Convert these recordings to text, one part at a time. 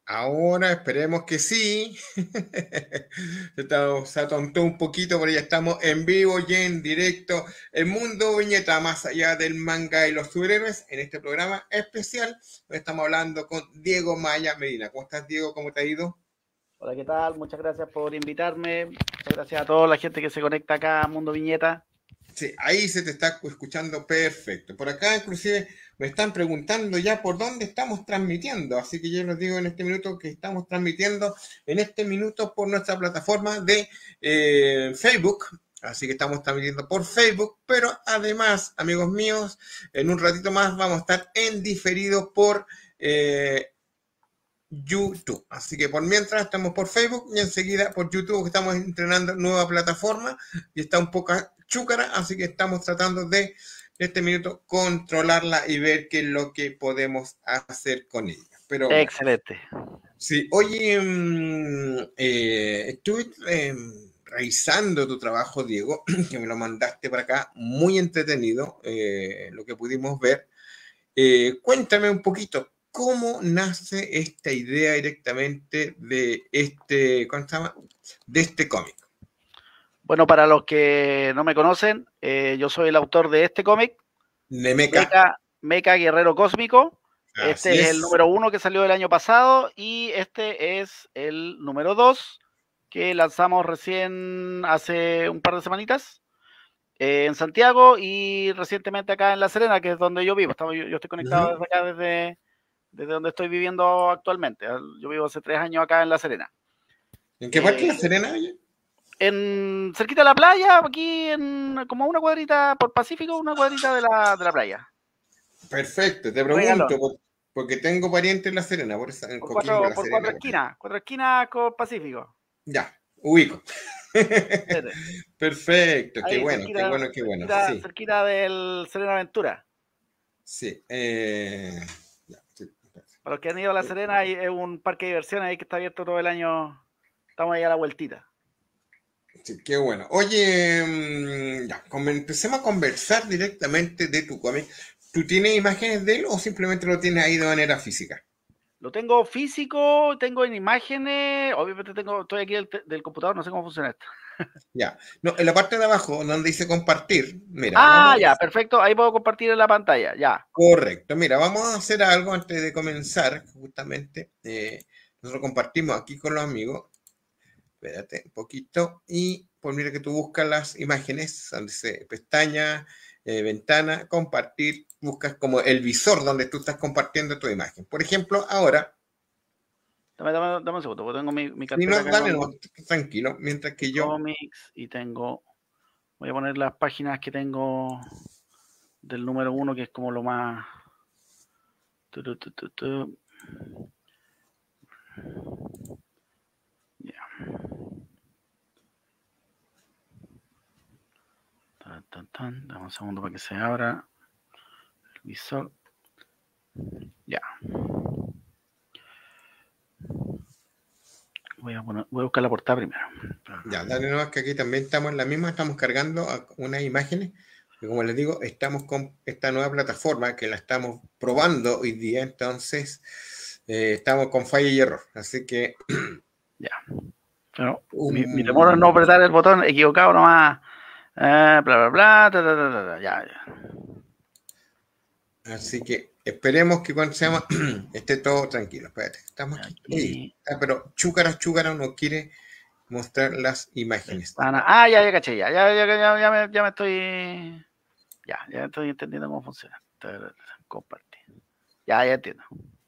Ahora esperemos que sí. Se atontó un poquito, pero ya estamos en vivo y en directo. El mundo viñeta más allá del manga y los superhéroes en este programa especial. Hoy estamos hablando con Diego Maya Medina. ¿Cómo estás, Diego? ¿Cómo te ha ido? Hola, ¿qué tal? Muchas gracias por invitarme. Muchas gracias a toda la gente que se conecta acá a Mundo Viñeta. Sí, ahí se te está escuchando perfecto. Por acá inclusive me están preguntando ya por dónde estamos transmitiendo, así que yo les digo en este minuto que estamos transmitiendo en este minuto por nuestra plataforma de Facebook. Así que estamos transmitiendo por Facebook, pero además, amigos míos, en un ratito más vamos a estar en diferido por YouTube. Así que por mientras estamos por Facebook y enseguida por YouTube, que estamos entrenando nueva plataforma y está un poco chúcara, así que estamos tratando de este minuto controlarla y ver qué es lo que podemos hacer con ella. Pero bueno, Excelente. sí, oye, estuve revisando tu trabajo, Diego, que me lo mandaste para acá, muy entretenido, lo que pudimos ver. Cuéntame un poquito, ¿cómo nace esta idea directamente de este, ¿cómo se llama? De este cómic? Bueno, para los que no me conocen, yo soy el autor de este cómic, Nemeka, Mecha Guerrero Cósmico. Este así es el es. número 1 que salió el año pasado y este es el número 2 que lanzamos recién hace un par de semanitas en Santiago y recientemente acá en La Serena, que es donde yo vivo. Yo estoy conectado Uh-huh. desde acá, desde donde estoy viviendo actualmente. Yo vivo hace 3 años acá en La Serena. ¿En qué parte Eh, de La Serena, oye? en cerquita de la playa, aquí en como una cuadrita por Pacífico, una cuadrita de la playa. Perfecto, te pregunto, Regalón. porque tengo parientes en La Serena, por eso, en Por Coquimbo, cuatro, La por Serena. cuatro esquinas con Pacífico. Ya, ubico. Fíjate. Perfecto, qué Ahí bueno, qué cerquita, bueno, qué bueno, cerquita, sí, cerquita del Serena Aventura. sí. Ya, sí. Para los que han ido a La Serena, es un parque de diversiones ahí que está abierto todo el año. Estamos ahí a la vueltita. Sí, qué bueno. Oye, ya, empecemos a conversar directamente de tu cómic. ¿Tú tienes imágenes de él o simplemente lo tienes ahí de manera física? Lo tengo físico, tengo en imágenes. Obviamente estoy aquí del computador, no sé cómo funciona esto. Ya. No, en la parte de abajo, donde dice compartir, mira, Ah, vamos. ya, perfecto. Ahí puedo compartir en la pantalla. Ya. Correcto, mira, vamos a hacer algo antes de comenzar, justamente. Nosotros compartimos aquí con los amigos. Espérate un poquito. Y pues mira que tú buscas las imágenes, donde dice pestaña, ventana, compartir, buscas como el visor donde tú estás compartiendo tu imagen. Por ejemplo, ahora, Dame un segundo, porque tengo mi si no, carpeta acá dale, con no, tranquilo, mientras que yo, cómics y tengo. Voy a poner las páginas que tengo del número 1, que es como lo más. Tu, tu, tu, tu, tu. Ya. Dame un segundo para que se abra el visor. Ya. Voy a buscar la portada primero. ya, dale nomás que aquí también estamos en la misma, estamos cargando unas imágenes, que como les digo, estamos con esta nueva plataforma que la estamos probando hoy día, entonces estamos con falla y error, así que Ya. Pero mi temor es no un, apretar el botón equivocado nomás. Bla, bla, bla. Ya, ya. así que esperemos que cuando se llama esté todo tranquilo. Espérate, estamos aquí. Uy, Aquí. pero Chúcara no quiere mostrar las imágenes. Ventana. Ah, ya caché. Ya me estoy. Ya estoy entendiendo cómo funciona. Compartir. Ya entiendo.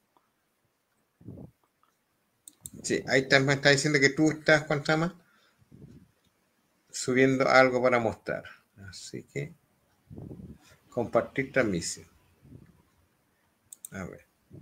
Sí, ahí me está diciendo que tú estás, ¿cuánto se llama? Subiendo algo para mostrar. Así que compartir transmisión. A ver.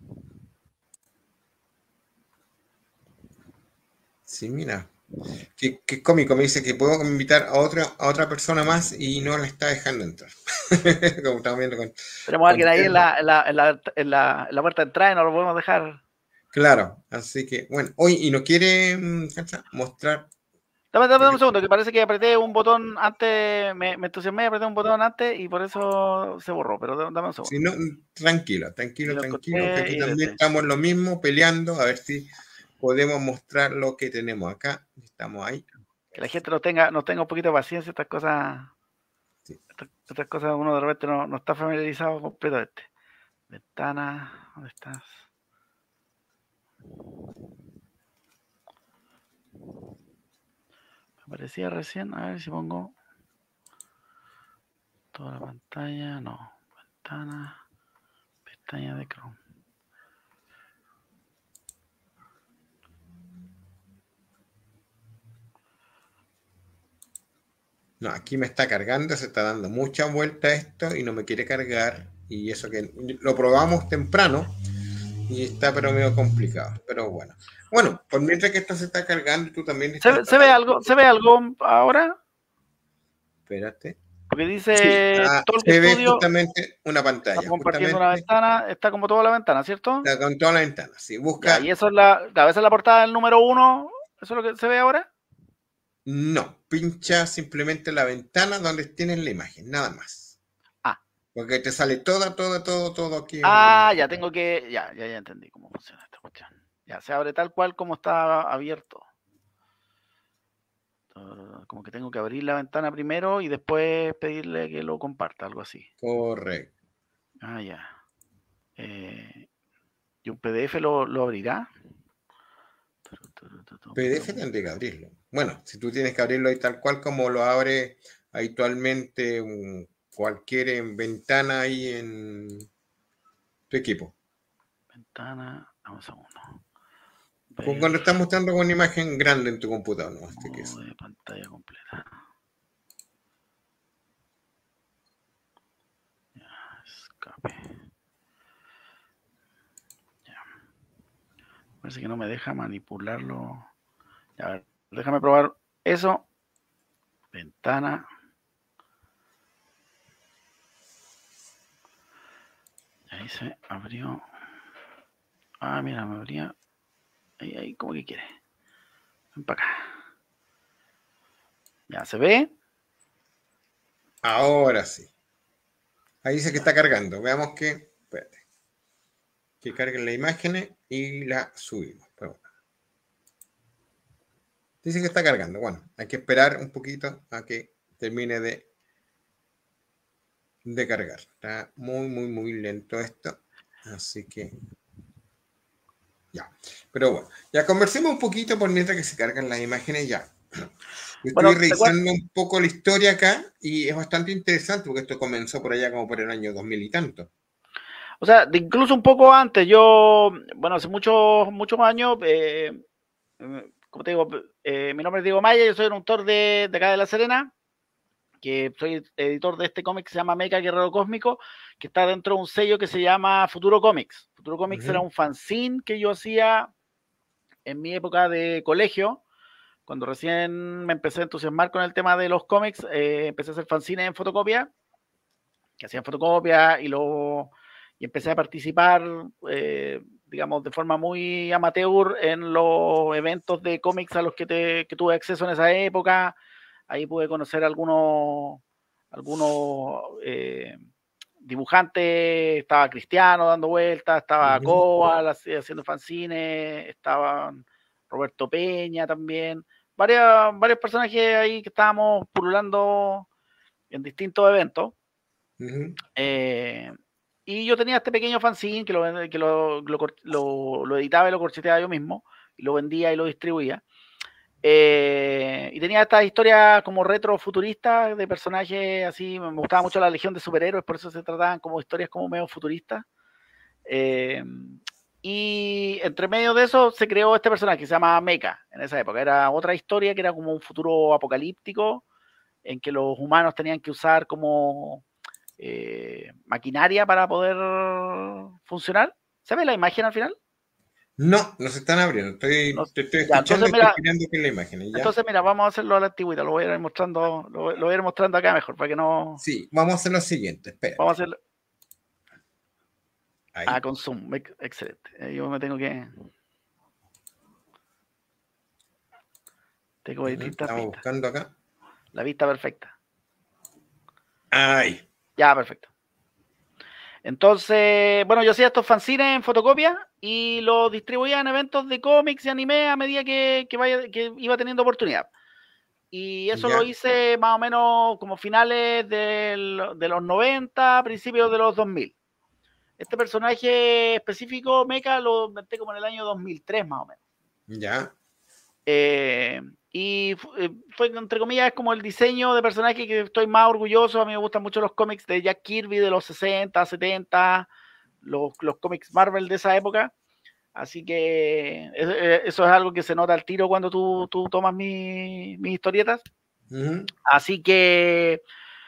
Sí, mira. Qué cómico, me dice que puedo invitar a otra persona más y no la está dejando entrar. Como estamos viendo Tenemos a con alguien ahí en Diego. la puerta de entrada y no lo podemos dejar. Claro, así que, bueno, hoy y no quiere mostrar. Dame un segundo, que parece que apreté un botón antes, me entusiasmé, apreté un botón antes y por eso se borró, pero dame un Si segundo. no, tranquilo, Y lo que aquí encontré también y estamos lo mismo, peleando, a ver si podemos mostrar lo que tenemos acá. Estamos ahí. Que la gente nos tenga un poquito de paciencia, estas cosas. Sí. Estas cosas uno de repente no está familiarizado completamente. Ventana, ¿dónde estás? Me aparecía recién, a ver si pongo toda la pantalla, no, ventana, pestaña de Chrome. No, aquí me está cargando, se está dando mucha vuelta esto y no me quiere cargar. Y eso que lo probamos temprano y está pero medio complicado. Pero bueno. Bueno, por mientras que esto se está cargando, tú también estás... ¿Se ve algo ahora? Espérate. Porque dice sí, se ve justamente una pantalla. Está compartiendo una ventana, está como toda la ventana, ¿cierto? Está con toda la ventana, sí. Busca. Ya, y eso es a veces la portada del número 1, ¿eso es lo que se ve ahora? No, pincha simplemente la ventana donde tienes la imagen, nada más. Ah. Porque te sale todo aquí. Ah, ya tengo que, ya entendí cómo funciona esta cuestión. Ya, se abre tal cual como está abierto. Como que tengo que abrir la ventana primero y después pedirle que lo comparta, algo así. Correcto. Ah, ya. ¿Y un PDF lo abrirá? PDF tendría que abrirlo. Bueno, si tú tienes que abrirlo ahí tal cual como lo abre habitualmente cualquier ventana ahí en tu equipo. Ventana, vamos a uno. Cuando estás mostrando con una imagen grande en tu computador, ¿no? De pantalla completa. Ya, escape. Ya. Parece que no me deja manipularlo. Ya, a ver, déjame probar eso. Ventana. Ahí se abrió. Ah, mira, me abría. Ahí, como que quiere. Ven para acá. Ya, ¿se ve? Ahora sí. Ahí dice que está cargando. Veamos que... Espérate. Que carguen las imágenes y la subimos. Pero bueno. Dice que está cargando. Bueno, hay que esperar un poquito a que termine de cargar. Está muy lento esto. Así que... Ya. Pero bueno, ya conversemos un poquito por mientras que se cargan las imágenes ya. Estoy revisando un poco la historia acá y es bastante interesante porque esto comenzó por allá como por el año 2000 y tanto. O sea, incluso un poco antes, yo, bueno, hace muchos años, como te digo, mi nombre es Diego Maya, yo soy un autor de acá de La Serena, que soy editor de este cómic que se llama Mecha Guerrero Cósmico, que está dentro de un sello que se llama Futuro Comics. Futuro Comics era un fanzine que yo hacía en mi época de colegio, cuando recién me empecé a entusiasmar con el tema de los cómics, empecé a hacer fanzines en fotocopia, que hacían fotocopia y empecé a participar, digamos, de forma muy amateur en los eventos de cómics a los que tuve acceso en esa época. Ahí pude conocer algunos dibujantes, estaba Cristiano dando vueltas, estaba Cobal haciendo fanzines, estaba Roberto Peña también, varios personajes ahí que estábamos pululando en distintos eventos. Y yo tenía este pequeño fanzine que lo editaba y lo corcheteaba yo mismo, y lo vendía y lo distribuía. Y tenía estas historias como retrofuturistas de personajes así. Me gustaba mucho la Legión de Superhéroes, por eso se trataban como historias como medio futuristas. Y entre medio de eso se creó este personaje que se llama Mecha en esa época. Era otra historia que era como un futuro apocalíptico en que los humanos tenían que usar como maquinaria para poder funcionar. ¿Se ve la imagen al final? No, se están abriendo. Te estoy escuchando y estoy mirando que la imagen. ¿Ya? Entonces, mira, vamos a hacerlo a la antigüita. Lo voy a ir mostrando, lo voy a ir mostrando acá mejor, para que no... Sí, vamos a hacer lo siguiente. Espera. Vamos a hacerlo... Ahí. Ah, con Zoom. Excelente. Yo me tengo que... Tengo distintas Estamos vistas. buscando acá. La vista perfecta. Ahí. Ya, perfecto. Entonces, bueno, yo hacía estos fanzines en fotocopia y lo distribuía en eventos de cómics y anime a medida que iba teniendo oportunidad. Y eso lo Ya. hice más o menos como finales de los 90, principios de los 2000. Este personaje específico, Mecha, lo inventé como en el año 2003 más o menos. Ya. Y fue, entre comillas, como el diseño de personaje que estoy más orgulloso. A mí me gustan mucho los cómics de Jack Kirby de los 60, 70, los cómics Marvel de esa época. Así que eso es algo que se nota al tiro cuando tú tomas mis historietas. Así que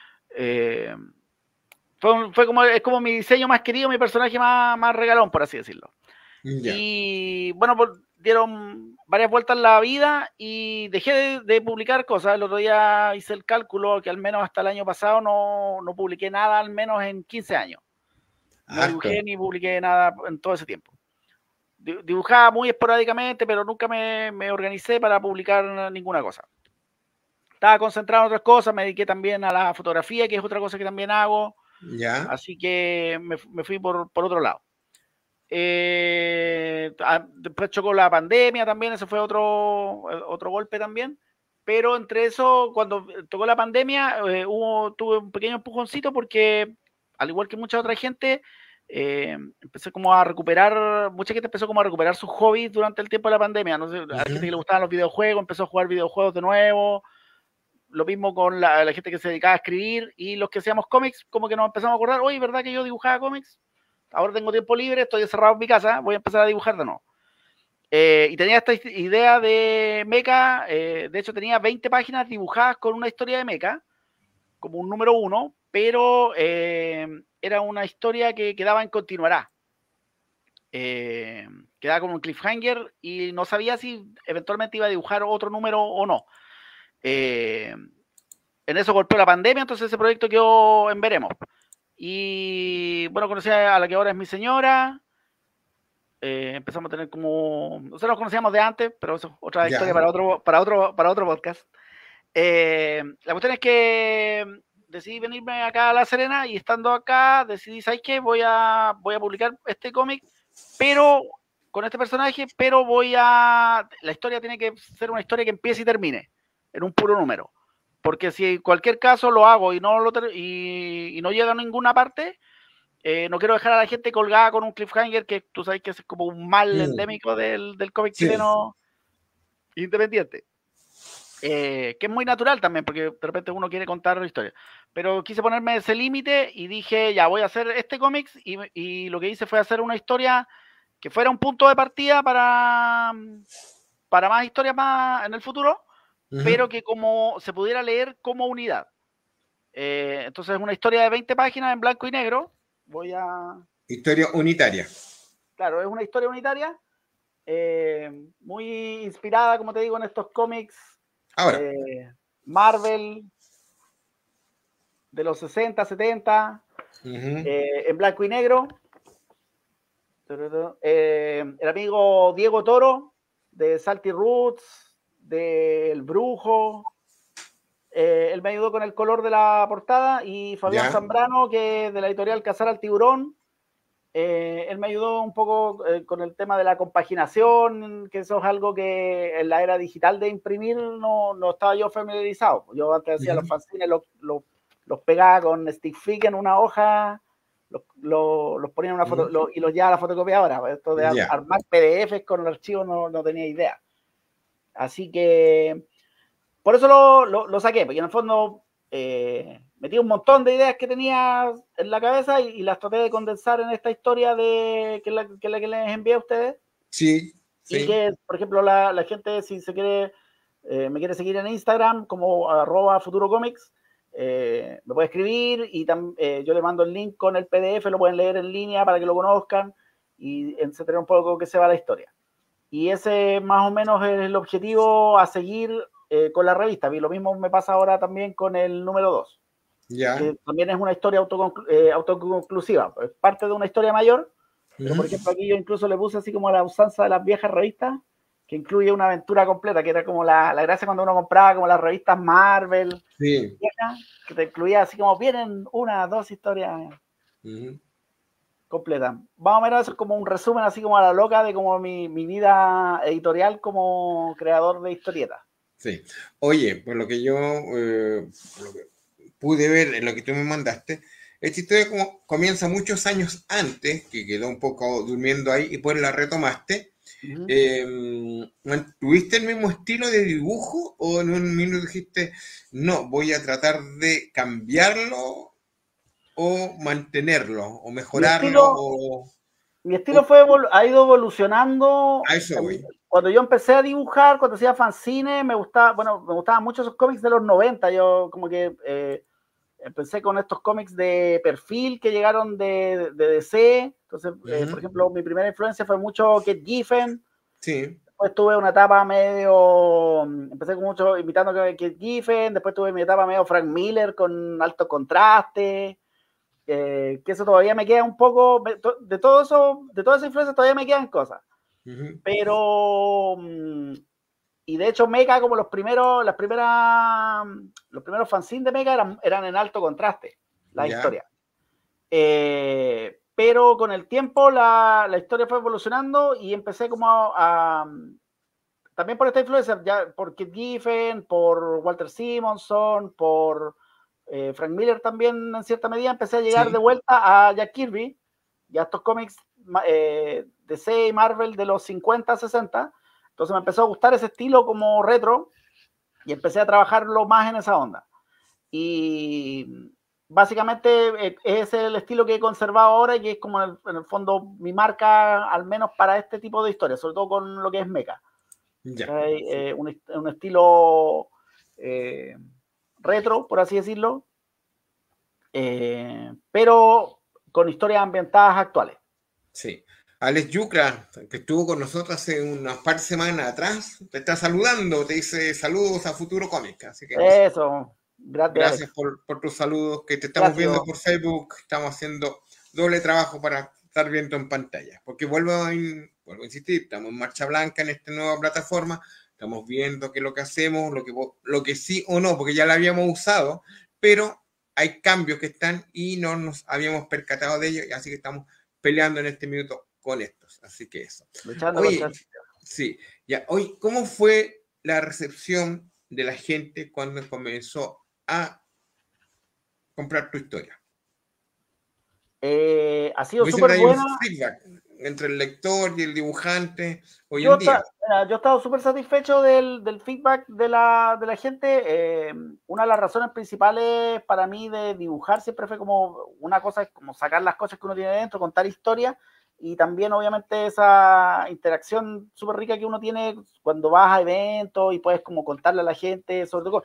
es como mi diseño más querido, mi personaje más regalón, por así decirlo. Ya. Y bueno, dieron varias vueltas en la vida y dejé de publicar cosas. El otro día hice el cálculo que al menos hasta el año pasado no publiqué nada, al menos en 15 años. No Harto. dibujé ni publiqué nada en todo ese tiempo. Dibujaba muy esporádicamente, pero nunca me organicé para publicar ninguna cosa. Estaba concentrado en otras cosas, me dediqué también a la fotografía, que es otra cosa que también hago. Ya. Así que me fui por otro lado. Después chocó la pandemia también, ese fue otro golpe también. Pero entre eso, cuando tocó la pandemia, tuve un pequeño empujoncito porque, al igual que mucha otra gente, empecé como a recuperar, mucha gente empezó como a recuperar sus hobbies durante el tiempo de la pandemia. No sé, a la gente que le gustaban los videojuegos, empezó a jugar videojuegos de nuevo. Lo mismo con la gente que se dedicaba a escribir y los que hacíamos cómics, como que nos empezamos a acordar, oye, ¿verdad que yo dibujaba cómics? Ahora tengo tiempo libre, estoy encerrado en mi casa, voy a empezar a dibujar de nuevo. Y tenía esta idea de Mecha, de hecho tenía 20 páginas dibujadas con una historia de Mecha, como un número 1, pero era una historia que quedaba en continuará. Quedaba como un cliffhanger y no sabía si eventualmente iba a dibujar otro número o no. En eso golpeó la pandemia, entonces ese proyecto quedó en veremos. Y bueno, conocí a la que ahora es mi señora. Empezamos a tener como. Nosotros nos conocíamos de antes, pero eso es otra historia Ya. para otro podcast. La cuestión es que decidí venirme acá a La Serena y estando acá decidí, ¿sabes qué? Voy a publicar este cómic, pero con este personaje, pero la historia tiene que ser una historia que empiece y termine en un puro número. Porque si en cualquier caso lo hago y no llega a ninguna parte, no quiero dejar a la gente colgada con un cliffhanger que tú sabes que es como un mal endémico del cómic Sí. chileno independiente. Que es muy natural también, porque de repente uno quiere contar la historia. Pero quise ponerme ese límite y dije, ya, voy a hacer este cómic y lo que hice fue hacer una historia que fuera un punto de partida para más historias más en el futuro, pero que como se pudiera leer como unidad. Entonces es una historia de 20 páginas en blanco y negro. Historia unitaria. Claro, es una historia unitaria, muy inspirada, como te digo, en estos cómics Ahora, Marvel de los 60, 70, en blanco y negro. El amigo Diego Toro, de Salty Roots, de El Brujo, él me ayudó con el color de la portada, y Fabián Zambrano, que de la editorial Cazar al Tiburón, él me ayudó un poco con el tema de la compaginación, que eso es algo que en la era digital de imprimir no estaba yo familiarizado. Yo antes hacía los fanzines, los pegaba con stick fig en una hoja, los ponía en una foto y los llevaba a la fotocopiadora. Esto de armar PDFs con el archivo no tenía idea. Así que por eso lo saqué, porque en el fondo metí un montón de ideas que tenía en la cabeza y las traté de condensar en esta historia que es la que les envié a ustedes. Sí. Y que, por ejemplo, la gente, si se quiere, me quiere seguir en Instagram como @futurocomics, me puede escribir y yo le mando el link con el PDF, lo pueden leer en línea para que lo conozcan y entender un poco que se va la historia. Y ese más o menos es el objetivo a seguir con la revista. Y lo mismo me pasa ahora también con el número 2, que también es una historia autoconclusiva. Es parte de una historia mayor, pero por ejemplo aquí yo incluso le puse así como la usanza de las viejas revistas, que incluye una aventura completa, que era como la gracia cuando uno compraba como las revistas Marvel, viejas, que te incluía así como vienen 1, 2 historias. completa. Vamos a ver, eso es como un resumen así como a la loca de como mi vida editorial como creador de historietas. Sí. Oye, por lo que yo por lo que pude ver en lo que tú me mandaste, esta historia como comienza muchos años antes, que quedó un poco durmiendo ahí y pues la retomaste. ¿Mantuviste el mismo estilo de dibujo o en un minuto dijiste, no, voy a tratar de cambiarlo o mantenerlo o Mi mejorarlo estilo, mi estilo ha ido evolucionando. a eso voy? Cuando yo empecé a dibujar, cuando hacía fanzine, me gustaban mucho esos cómics de los 90. Yo como que empecé con estos cómics de perfil que llegaron de DC. Entonces, por ejemplo, mi primera influencia fue mucho Kate Giffen. Sí. Después tuve una etapa medio, empecé con mucho imitando a Kate Giffen, después tuve mi etapa medio Frank Miller con alto contraste, que eso todavía me queda un poco, de todo eso, de toda esa influencia todavía me quedan cosas. Pero, y de hecho Mecha, como los primeros fanzines de Mecha eran en alto contraste, la historia. Pero con el tiempo la historia fue evolucionando y empecé como también por esta influencia, ya por Kit Giffen, por Walter Simonson, por Frank Miller también en cierta medida, empecé a llegar de vuelta a Jack Kirby y a estos cómics DC y Marvel de los 50, 60. Entonces me empezó a gustar ese estilo como retro y empecé a trabajarlo más en esa onda. Y básicamente es el estilo que he conservado ahora y que es como en el fondo mi marca, al menos para este tipo de historias, sobre todo con lo que es mecha. Un estilo retro, por así decirlo, pero con historias ambientadas actuales. Sí. Alex Yucra, que estuvo con nosotros hace unas par de semanas atrás, te está saludando, te dice saludos a Futuro Comics. Así que eso, gracias por tus saludos, que te estamos viendo por Facebook, estamos haciendo doble trabajo para estar viendo en pantalla, porque vuelvo a insistir, estamos en marcha blanca en esta nueva plataforma, estamos viendo qué es lo que hacemos, lo que sí o no, porque ya la habíamos usado, pero hay cambios que están y no nos habíamos percatado de ellos, así que estamos peleando en este minuto con estos, así que eso. Oye, sí, ya, hoy, ¿cómo fue la recepción de la gente cuando comenzó a comprar tu historia? Ha sido Siempre súper hay un buena. feedback entre el lector y el dibujante hoy Yo en día. he estado súper satisfecho del feedback de la gente. Una de las razones principales para mí de dibujar siempre fue como una cosa, es como sacar las cosas que uno tiene dentro, contar historias, y también obviamente esa interacción súper rica que uno tiene cuando vas a eventos y puedes como contarle a la gente, sobre todo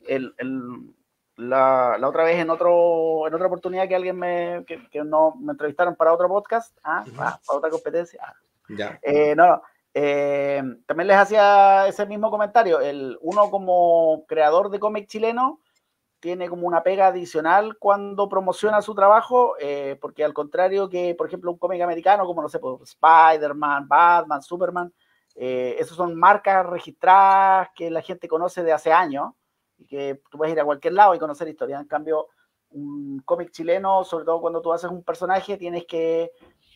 la otra vez en otra oportunidad que alguien me entrevistaron para otro podcast, para otra competencia. Ya. También les hacía ese mismo comentario. Uno como creador de cómic chileno tiene como una pega adicional cuando promociona su trabajo, porque al contrario que, por ejemplo, un cómic americano como, no sé, Spider-Man, Batman, Superman, esos son marcas registradas que la gente conoce de hace años y que tú puedes ir a cualquier lado y conocer historias. En cambio, un cómic chileno, sobre todo cuando tú haces un personaje, tienes que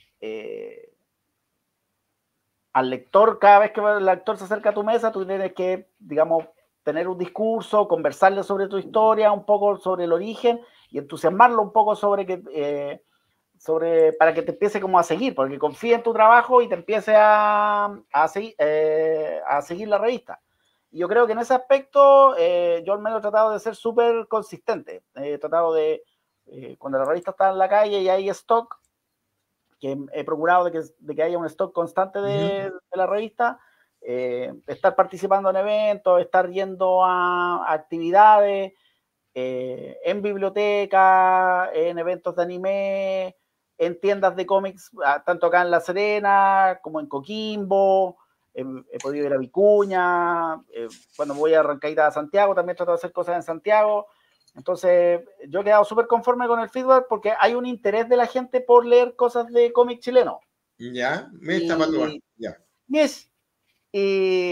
al lector, cada vez que el lector se acerca a tu mesa, tú tienes que, digamos, tener un discurso, conversarle sobre tu historia, un poco sobre el origen y entusiasmarlo un poco para que te empiece como a seguir, porque confíe en tu trabajo y te empiece a seguir la revista. Y yo creo que en ese aspecto yo al menos he tratado de ser súper consistente. He tratado de, cuando la revista está en la calle y hay stock, que he procurado de que haya un stock constante de la revista, estar participando en eventos, estar yendo a actividades, en biblioteca, en eventos de anime, en tiendas de cómics, tanto acá en La Serena como en Coquimbo. He podido ir a Vicuña, cuando voy a Rancagua a Santiago también trato de hacer cosas en Santiago. Entonces, yo he quedado súper conforme con el feedback porque hay un interés de la gente por leer cosas de cómic chileno. Ya, me está para tomar. Ya. Yes.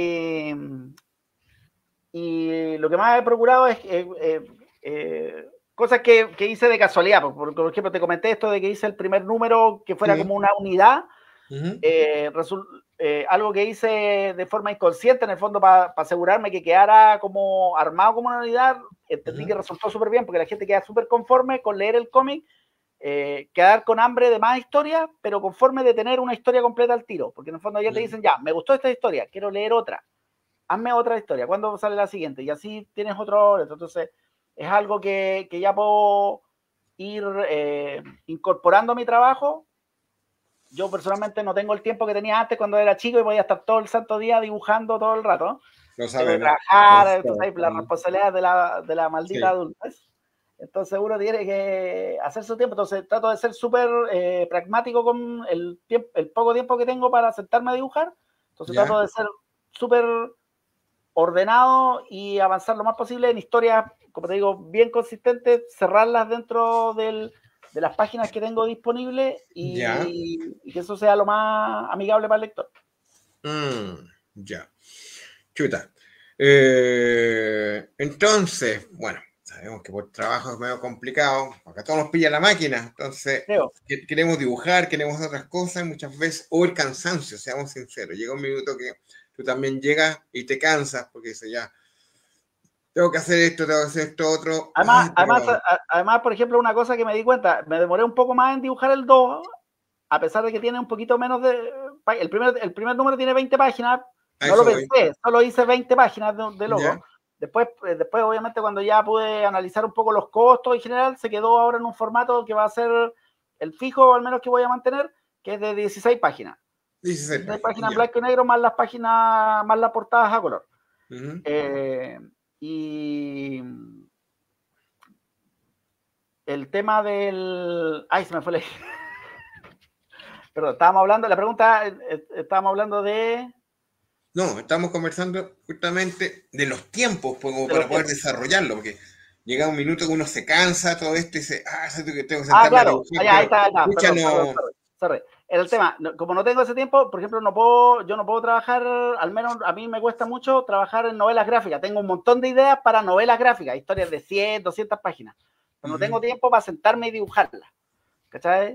Y lo que más he procurado es cosas que hice de casualidad. Por ejemplo, te comenté esto de que hice el primer número que fuera como una unidad. Algo que hice de forma inconsciente, en el fondo, para asegurarme que quedara como armado como una unidad. Entendí que resultó súper bien, porque la gente queda súper conforme con leer el cómic, quedar con hambre de más historias, pero conforme de tener una historia completa al tiro. Porque en el fondo ya te dicen, ya, me gustó esta historia, quiero leer otra. Hazme otra historia, ¿cuándo sale la siguiente? Y así tienes otro. Entonces, es algo que ya puedo ir incorporando a mi trabajo. Yo personalmente no tengo el tiempo que tenía antes cuando era chico y podía estar todo el santo día dibujando todo el rato. Lo Tengo que sabemos. trabajar, tú sabes, la responsabilidad de la maldita Sí. adultez. Entonces uno tiene que hacer su tiempo. Entonces trato de ser súper pragmático con el poco tiempo que tengo para sentarme a dibujar. Entonces trato de ser súper ordenado y avanzar lo más posible en historias, como te digo, bien consistentes, cerrarlas dentro de las páginas que tengo disponibles y que eso sea lo más amigable para el lector. Ya. Chuta. Entonces, bueno, sabemos que por trabajo es medio complicado, acá todos nos pilla la máquina, entonces queremos dibujar, queremos otras cosas, muchas veces, o el cansancio, seamos sinceros, llega un minuto que tú también llegas y te cansas, porque dices, ya, tengo que hacer esto, tengo que hacer esto otro. Además, por ejemplo, una cosa que me di cuenta, me demoré un poco más en dibujar el 2, a pesar de que tiene un poquito menos de... El primer número tiene 20 páginas, no lo pensé, solo hice 20 páginas de logo. Después, obviamente, cuando ya pude analizar un poco los costos en general, se quedó ahora en un formato que va a ser el fijo, al menos que voy a mantener, que es de 16 páginas. 16 páginas en blanco y negro, más las páginas, más las portadas a color. Y el tema del... Ay, se me fue la... Perdón, estábamos hablando, la pregunta, estábamos hablando de... No, estamos conversando justamente de los tiempos como para poder desarrollarlo, porque llega un minuto que uno se cansa, todo esto, y dice, tengo que sentarme claro. a dibujar, Ahí está, perdón, sorry. El tema, como no tengo ese tiempo, por ejemplo, yo no puedo trabajar, al menos a mí me cuesta mucho trabajar en novelas gráficas. Tengo un montón de ideas para novelas gráficas, historias de 100, 200 páginas, pero no tengo tiempo para sentarme y dibujarlas. ¿Cachai?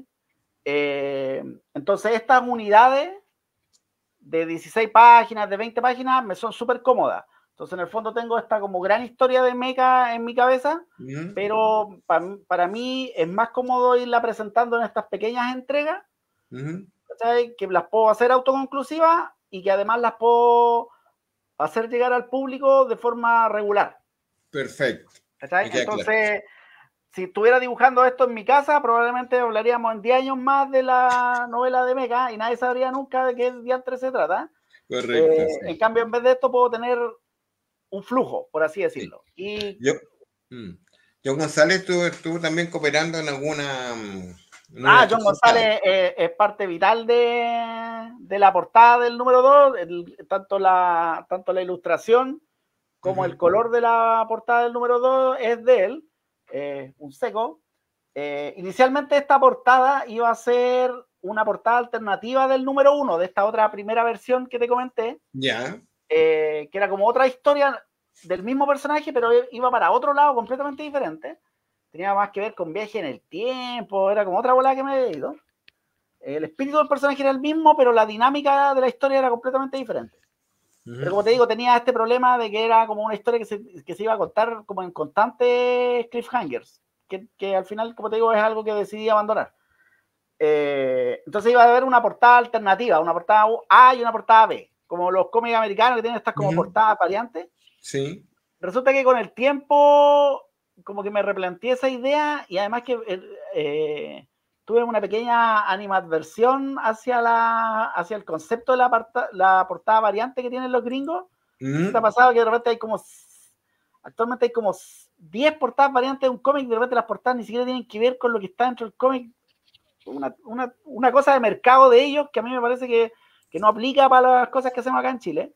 Entonces, estas unidades de 16 páginas, de 20 páginas, me son súper cómodas. Entonces, en el fondo tengo esta como gran historia de mecha en mi cabeza, pero para mí es más cómodo irla presentando en estas pequeñas entregas, ¿cachai? Que las puedo hacer autoconclusivas y que además las puedo hacer llegar al público de forma regular. Perfecto. ¿Cachai? Entonces, si estuviera dibujando esto en mi casa, probablemente hablaríamos en 10 años más de la novela de mecha y nadie sabría nunca de qué diantre se trata. Correcto. En cambio, en vez de esto, puedo tener un flujo, por así decirlo. Sí. John González estuvo también cooperando en alguna... John González es parte vital de la portada del número 2, tanto la ilustración como el color de la portada del número 2 es de él, un seco. Inicialmente esta portada iba a ser una portada alternativa del número 1, de esta otra primera versión que te comenté, que era como otra historia del mismo personaje, pero iba para otro lado completamente diferente. Tenía más que ver con viaje en el tiempo, era como otra bola que me había ido. El espíritu del personaje era el mismo, pero la dinámica de la historia era completamente diferente. Pero como te digo, tenía este problema de que era como una historia que se iba a contar como en constantes cliffhangers, que al final, como te digo, es algo que decidí abandonar. Entonces iba a haber una portada alternativa, una portada A y una portada B, como los cómics americanos que tienen estas como portadas variantes. Sí. Resulta que con el tiempo como que me replanteé esa idea y además que tuve una pequeña animadversión hacia el concepto de la portada variante que tienen los gringos. ¿Qué te ha pasado? Que de repente actualmente hay como 10 portadas variantes de un cómic, de repente las portadas ni siquiera tienen que ver con lo que está dentro del cómic. Una cosa de mercado de ellos que a mí me parece que no aplica para las cosas que hacemos acá en Chile.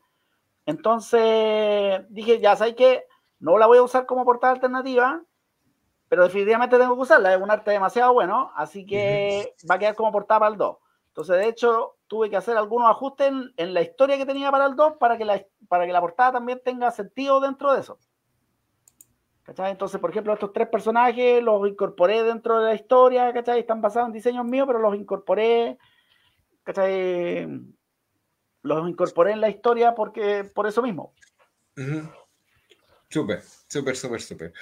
Entonces dije, ya sabes que no la voy a usar como portada alternativa, pero definitivamente tengo que usarla, es un arte demasiado bueno, así que va a quedar como portada para el 2. Entonces, de hecho, tuve que hacer algunos ajustes en la historia que tenía para el 2 para que la portada también tenga sentido dentro de eso. ¿Cachai? Entonces, por ejemplo, estos 3 personajes los incorporé dentro de la historia, ¿cachai? Están basados en diseños míos, pero los incorporé, ¿cachai? Los incorporé en la historia porque por eso mismo. Súper, súper, súper, súper.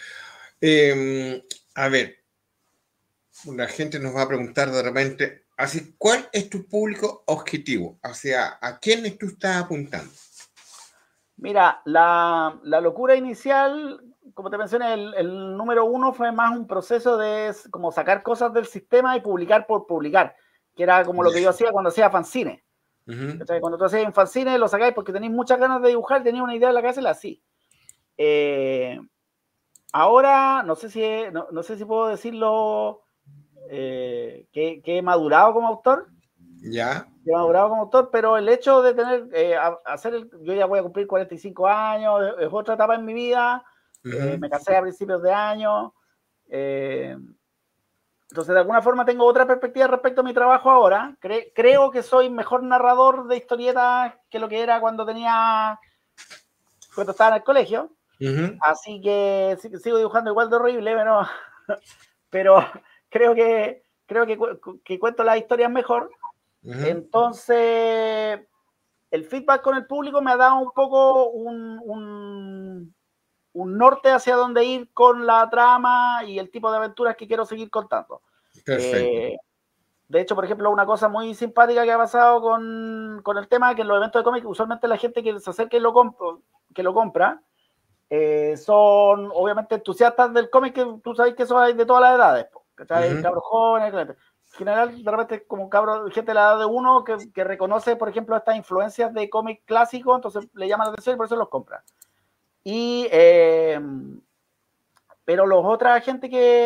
A ver, la gente nos va a preguntar de repente, así, ¿cuál es tu público objetivo? O sea, ¿a quiénes tú estás apuntando? Mira, la locura inicial, como te mencioné, el número 1 fue más un proceso de como sacar cosas del sistema y publicar por publicar, que era como lo que yo hacía cuando hacía fanzine. Cuando tú hacías un fanzine lo sacáis porque tenéis muchas ganas de dibujar, tenéis una idea en la cabeza y la así. Ahora, no sé si puedo decirlo, que he madurado como autor. Ya. He madurado como autor, pero el hecho de tener, yo ya voy a cumplir 45 años, es otra etapa en mi vida, me casé a principios de año, entonces de alguna forma tengo otra perspectiva respecto a mi trabajo ahora. Creo que soy mejor narrador de historietas que lo que era cuando estaba en el colegio. Así que sigo dibujando igual de horrible, pero creo que cuento las historias mejor. Entonces, el feedback con el público me ha dado un poco un norte hacia dónde ir con la trama y el tipo de aventuras que quiero seguir contando. Perfecto. De hecho, por ejemplo, una cosa muy simpática que ha pasado con el tema, que en los eventos de cómic, usualmente la gente que se acerca y lo compra, son obviamente entusiastas del cómic, que tú sabes que eso hay de todas las edades, ¿cachai? Cabros jóvenes, en general, de repente, como gente de la edad de uno que reconoce, por ejemplo, estas influencias de cómic clásico, entonces le llama la atención y por eso los compra. Pero los otra gente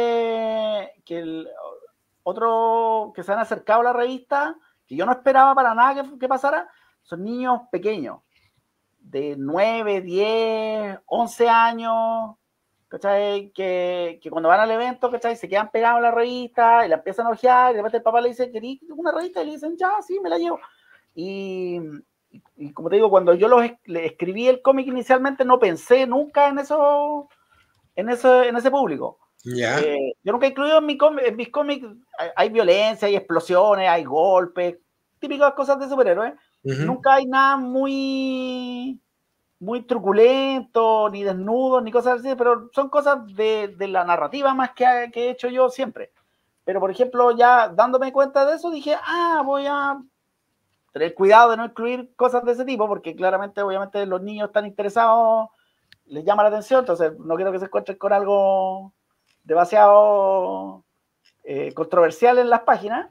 otro que se han acercado a la revista, que yo no esperaba para nada que pasara, son niños pequeños, de 9, 10, 11 años, ¿cachai? Que cuando van al evento, ¿cachai? Se quedan pegados a la revista y la empiezan a ojear, y de repente el papá le dice, ¿querí una revista? Y le dicen, ya, sí, me la llevo. Y como te digo, cuando yo le escribí el cómic inicialmente, no pensé nunca en ese público. Ya. Yo nunca he incluido en mis cómics, hay violencia, hay explosiones, hay golpes, típicas cosas de superhéroes. Nunca hay nada muy truculento, ni desnudo, ni cosas así, pero son cosas de la narrativa más que he hecho yo siempre. Pero, por ejemplo, ya dándome cuenta de eso, dije, voy a tener cuidado de no incluir cosas de ese tipo, porque claramente, obviamente, los niños están interesados, les llama la atención, entonces no quiero que se encuentren con algo demasiado controversial en las páginas.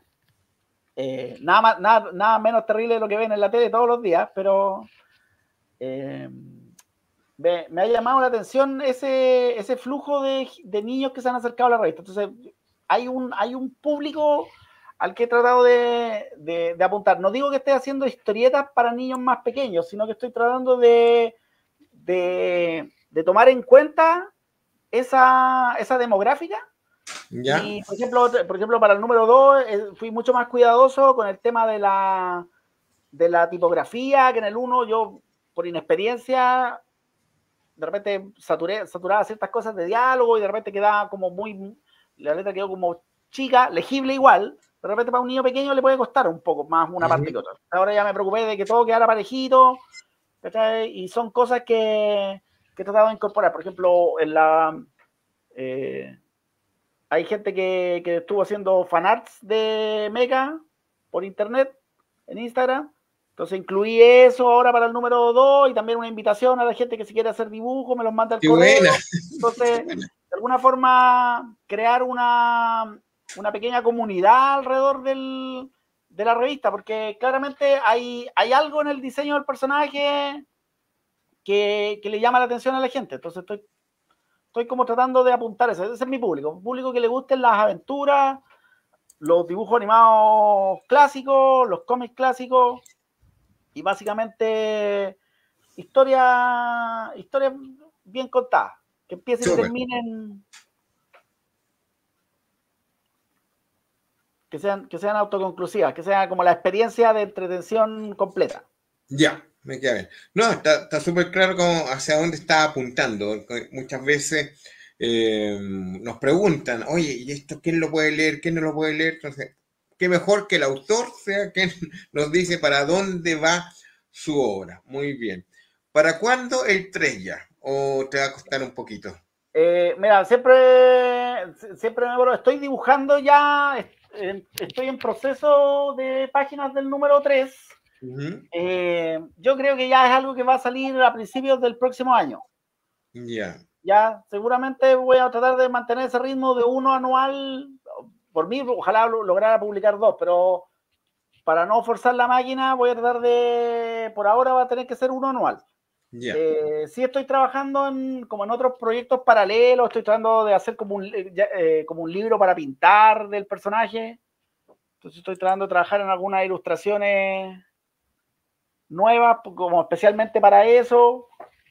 Nada menos terrible de lo que ven en la tele todos los días, pero me ha llamado la atención ese flujo de niños que se han acercado a la revista. Entonces, hay un público al que he tratado de apuntar. No digo que esté haciendo historietas para niños más pequeños, sino que estoy tratando de tomar en cuenta esa demográfica. ¿Ya? Y, por ejemplo, para el número 2 fui mucho más cuidadoso con el tema de la tipografía, que en el 1 yo, por inexperiencia, de repente saturaba ciertas cosas de diálogo y de repente quedaba como la letra quedó como chica, legible igual. De repente para un niño pequeño le puede costar un poco más una parte que otra. Ahora ya me preocupé de que todo quedara parejito, ¿cachai? Y son cosas que he tratado de incorporar. Por ejemplo, hay gente que estuvo haciendo fanarts de Mecha por internet, en Instagram. Entonces incluí eso ahora para el número 2 y también una invitación a la gente que si quiere hacer dibujos, me los manda al correo. Buena. Entonces, de alguna forma, crear una pequeña comunidad alrededor de la revista, porque claramente hay algo en el diseño del personaje que le llama la atención a la gente. Entonces estoy como tratando de apuntar eso. Ese es mi público. Un público que le gusten las aventuras, los dibujos animados clásicos, los cómics clásicos y básicamente historias bien contadas, que empiecen y terminen, que sean autoconclusivas, que sea como la experiencia de entretención completa. Ya, me queda bien. No, está súper claro hacia dónde está apuntando. Muchas veces nos preguntan, oye, ¿y esto quién lo puede leer? ¿Quién no lo puede leer? Entonces, qué mejor que el autor sea quien nos dice para dónde va su obra. Muy bien. ¿Para cuándo el 3 ya? ¿O te va a costar un poquito? Mira, siempre estoy dibujando ya, estoy en proceso de páginas del número 3. Yo creo que ya es algo que va a salir a principios del próximo año. Ya. Ya, seguramente voy a tratar de mantener ese ritmo de uno anual. Por mí, ojalá lograra publicar 2, pero para no forzar la máquina, voy a tratar de, por ahora va a tener que ser uno anual. Ya. Sí estoy trabajando como en otros proyectos paralelos, estoy tratando de hacer como un libro para pintar del personaje. Entonces estoy tratando de trabajar en algunas ilustraciones nuevas, como especialmente para eso.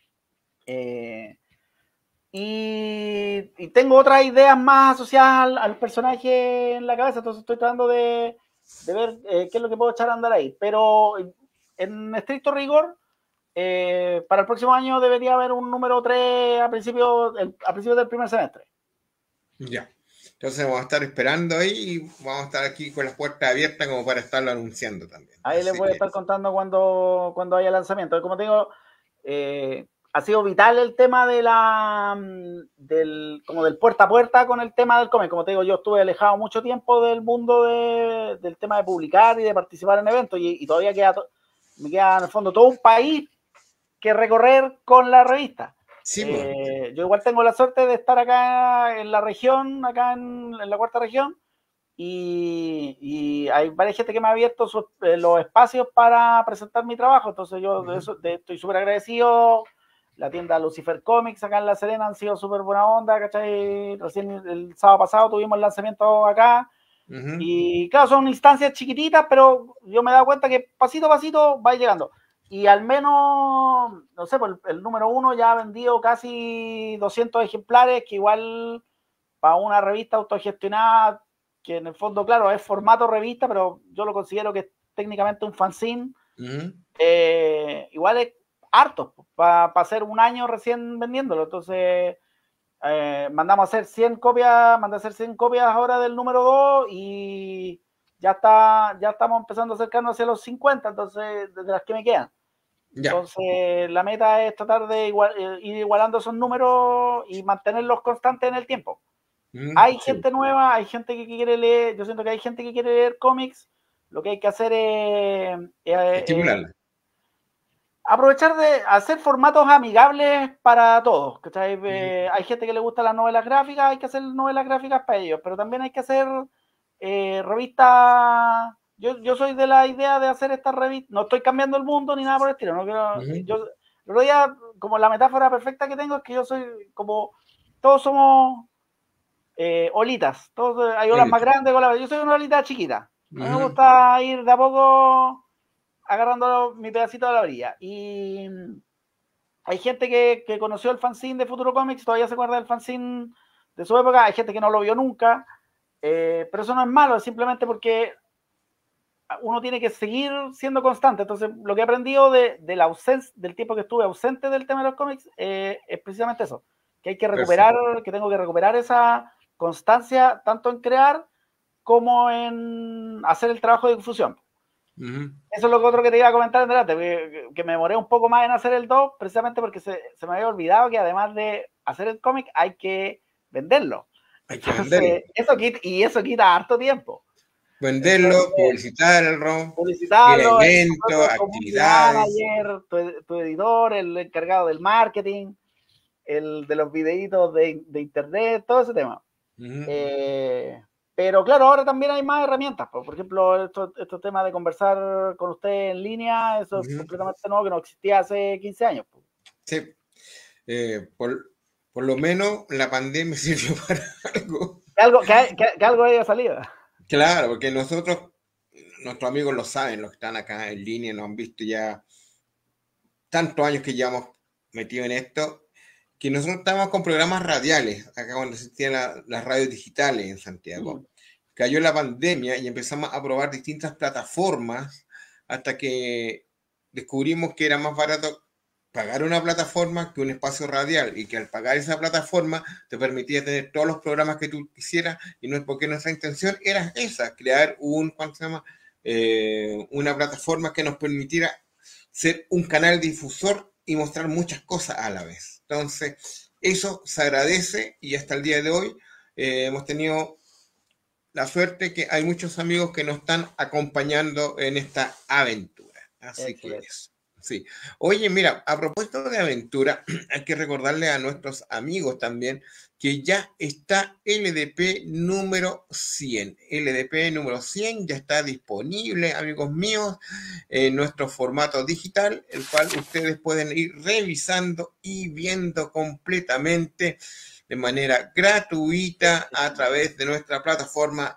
Y tengo otras ideas más asociadas al personaje en la cabeza, entonces estoy tratando de ver qué es lo que puedo echar a andar ahí. Pero en estricto rigor, para el próximo año debería haber un número 3 a principios del primer semestre. Ya. Entonces vamos a estar esperando ahí y vamos a estar aquí con las puertas abiertas como para estarlo anunciando también. Ahí les Así voy a que, estar contando cuando haya lanzamiento. Como te digo, ha sido vital el tema del puerta a puerta con el tema del cómic. Como te digo, yo estuve alejado mucho tiempo del mundo del tema de publicar y de participar en eventos y todavía me queda en el fondo todo un país que recorrer con la revista. sí, pues. Yo igual tengo la suerte de estar acá en la región, acá en la cuarta región, y hay varias gente que me ha abierto los espacios para presentar mi trabajo, entonces yo de eso estoy súper agradecido. La tienda Lucifer Comics acá en La Serena han sido súper buena onda, ¿cachai? Recién el sábado pasado tuvimos el lanzamiento acá, y claro, son instancias chiquititas, pero yo me he dado cuenta que pasito a pasito va llegando. Y al menos, no sé, pues el número 1 ya ha vendido casi 200 ejemplares, que igual para una revista autogestionada, que en el fondo, claro, es formato revista, pero yo lo considero que es técnicamente un fanzine, igual es harto para hacer un año recién vendiéndolo. Entonces, mandamos a hacer 100 copias, mandé a hacer 100 copias ahora del número 2 y ya estamos empezando a acercarnos hacia los 50, entonces, desde las que me quedan. Ya. Entonces, la meta es tratar de ir igualando esos números y mantenerlos constantes en el tiempo. Hay Sí. gente nueva, hay gente que quiere leer, yo siento que hay gente que quiere leer cómics, lo que hay que hacer es Estimularla. aprovechar de hacer formatos amigables para todos. Hay gente que le gusta las novelas gráficas, hay que hacer novelas gráficas para ellos, pero también hay que hacer revistas. Yo soy de la idea de hacer estas revistas, no estoy cambiando el mundo ni nada por el estilo, no quiero, yo día, como la metáfora perfecta que tengo es que yo soy como, todos somos olitas, todos, hay olas más grandes, yo soy una olita chiquita, a mí me gusta ir de a poco agarrando mi pedacito de la orilla. Y hay gente que conoció el fanzine de Futuro Comics, todavía se acuerda del fanzine de su época, hay gente que no lo vio nunca, pero eso no es malo, es simplemente porque uno tiene que seguir siendo constante. Entonces, lo que he aprendido de la ausencia, del tiempo que estuve ausente del tema de los cómics, es precisamente eso, que hay que recuperar, que tengo que recuperar esa constancia tanto en crear como en hacer el trabajo de difusión. Eso es lo otro que te iba a comentar en delante, que me demoré un poco más en hacer el 2, precisamente porque se me había olvidado que además de hacer el cómic hay que venderlo. Hay que venderlo. Eso quita harto tiempo. Venderlo, publicitarlo, Publicitarlo, eventos, actividades. Manager, tu editor, el encargado del marketing, el de los videitos de internet, todo ese tema. Pero claro, ahora también hay más herramientas. Por ejemplo, estos temas de conversar con usted en línea, eso es completamente nuevo, que no existía hace 15 años. Sí. Por lo menos la pandemia sirvió para algo. Que algo haya salido. Claro, porque nuestros amigos lo saben, los que están acá en línea, nos han visto ya tantos años que llevamos metidos en esto, que nosotros estábamos con programas radiales, acá cuando existían las radios digitales en Santiago. Cayó la pandemia y empezamos a probar distintas plataformas hasta que descubrimos que era más barato pagar una plataforma que un espacio radial y que al pagar esa plataforma te permitía tener todos los programas que tú quisieras y no es porque nuestra intención era esa, crear ¿cómo se llama? Una plataforma que nos permitiera ser un canal difusor y mostrar muchas cosas a la vez. Entonces, eso se agradece y hasta el día de hoy hemos tenido la suerte que hay muchos amigos que nos están acompañando en esta aventura. Así que Excelente. eso. Sí. Oye, mira, a propósito de aventura, hay que recordarle a nuestros amigos también que ya está LDP número 100. LDP número 100 ya está disponible, amigos míos, en nuestro formato digital, el cual ustedes pueden ir revisando y viendo completamente de manera gratuita a través de nuestra plataforma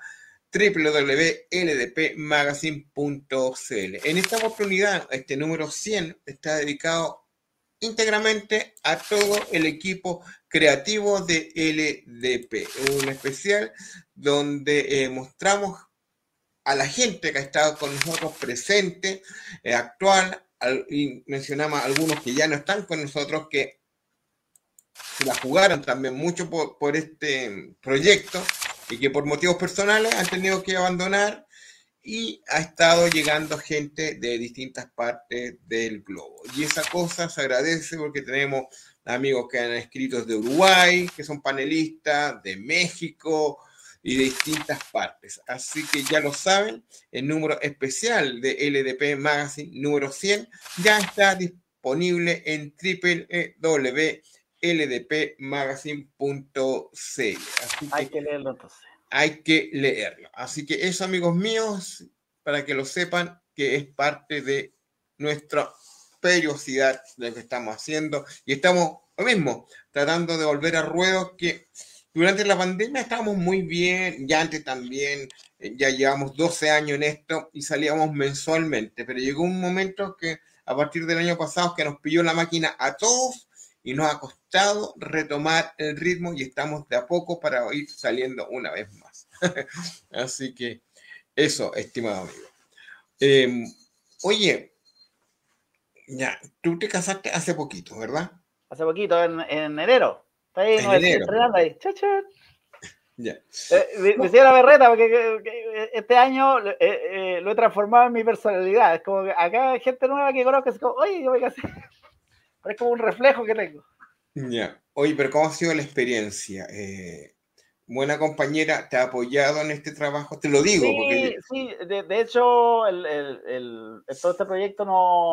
www.ldpmagazine.cl. En esta oportunidad, este número 100 está dedicado íntegramente a todo el equipo creativo de LDP, un especial donde mostramos a la gente que ha estado con nosotros presente, actual, y mencionamos a algunos que ya no están con nosotros, que se la jugaron también mucho por este proyecto y que por motivos personales han tenido que abandonar y ha estado llegando gente de distintas partes del globo. Y esa cosa se agradece porque tenemos amigos que han escrito de Uruguay, que son panelistas, de México y de distintas partes. Así que ya lo saben, el número especial de LDP Magazine número 100 ya está disponible en www.ldpmagazine.cl. Así Hay que que leerlo entonces. hay que leerlo. Así que eso, amigos míos, para que lo sepan, que es parte de nuestra periodicidad de lo que estamos haciendo. Y estamos, lo mismo, tratando de volver a ruedo que durante la pandemia estábamos muy bien, ya antes también, ya llevamos 12 años en esto y salíamos mensualmente, pero llegó un momento que a partir del año pasado que nos pilló la máquina a todos y nos ha costado retomar el ritmo y estamos de a poco para ir saliendo una vez más. Así que eso, estimado amigo. Eh, Oye, ya, tú te casaste hace poquito, ¿verdad? Hace poquito, en enero. Está ahí, En nos estoy enero. estrenando ahí. Chuchu. Ya. Me sigue la berreta porque este año lo he transformado en mi personalidad. Es como que acá hay gente nueva que conozco, es como, oye, yo me casé. Pero es como un reflejo que tengo. Ya. Oye, pero ¿cómo ha sido la experiencia? Buena compañera, ¿te ha apoyado en este trabajo? Te lo digo, Sí, porque... sí, de hecho, todo este proyecto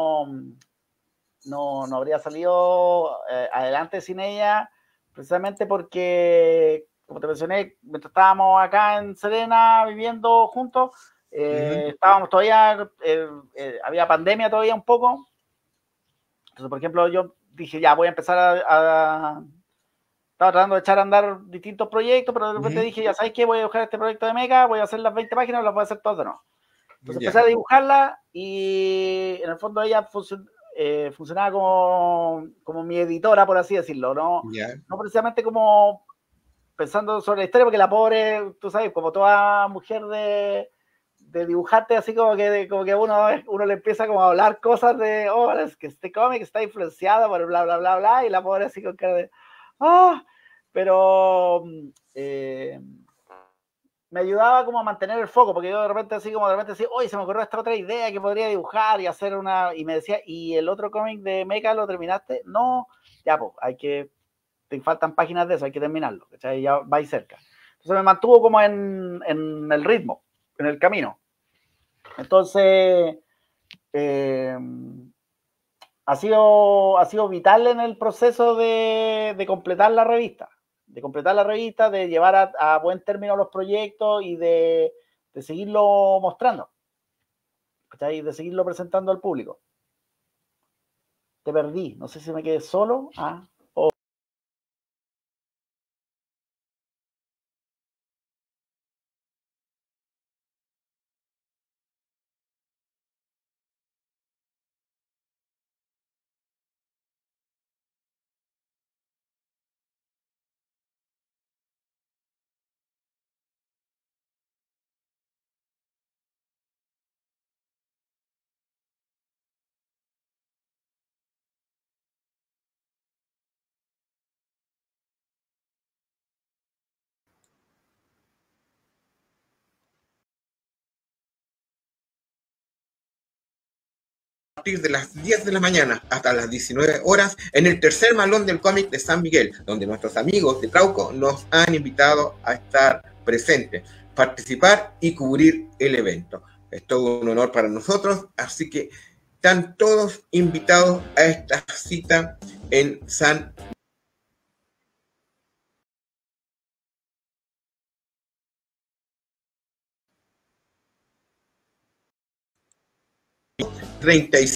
no habría salido adelante sin ella, precisamente porque, como te mencioné, mientras estábamos acá en Serena viviendo juntos, estábamos todavía, había pandemia todavía un poco. Entonces, por ejemplo, yo dije, ya voy a empezar estaba tratando de echar a andar distintos proyectos, pero de repente dije, ya sabes qué, voy a dibujar este proyecto de Mecha, voy a hacer las 20 páginas, las voy a hacer todas de nuevo. Entonces empecé ya, a dibujarla y en el fondo ella funcionaba como mi editora, por así decirlo, ya, no precisamente como pensando sobre la historia, porque la pobre, tú sabes, como toda mujer de dibujarte, así como que uno le empieza como a hablar cosas de, oh, es que este cómic está influenciado por bla, bla, bla, bla, y la pobre así con cara de, ah, oh, pero me ayudaba como a mantener el foco, porque yo de repente decía, oye, se me ocurrió esta otra idea que podría dibujar y hacer una, y me decía, ¿y el otro cómic de Mecha lo terminaste? No, ya pues, te faltan páginas de eso, hay que terminarlo, ¿cachai? Ya vais cerca. Entonces me mantuvo como en el ritmo, en el camino. Entonces, eh, ha sido vital en el proceso de completar la revista, de llevar a buen término los proyectos y de seguirlo mostrando, ¿cachai? De seguirlo presentando al público. Te perdí, no sé si me quedé solo. partir de las 10 de la mañana hasta las 19 horas en el tercer malón del cómic de San Miguel, donde nuestros amigos de Trauco nos han invitado a estar presentes, participar y cubrir el evento. Es todo un honor para nosotros, así que están todos invitados a esta cita en San 36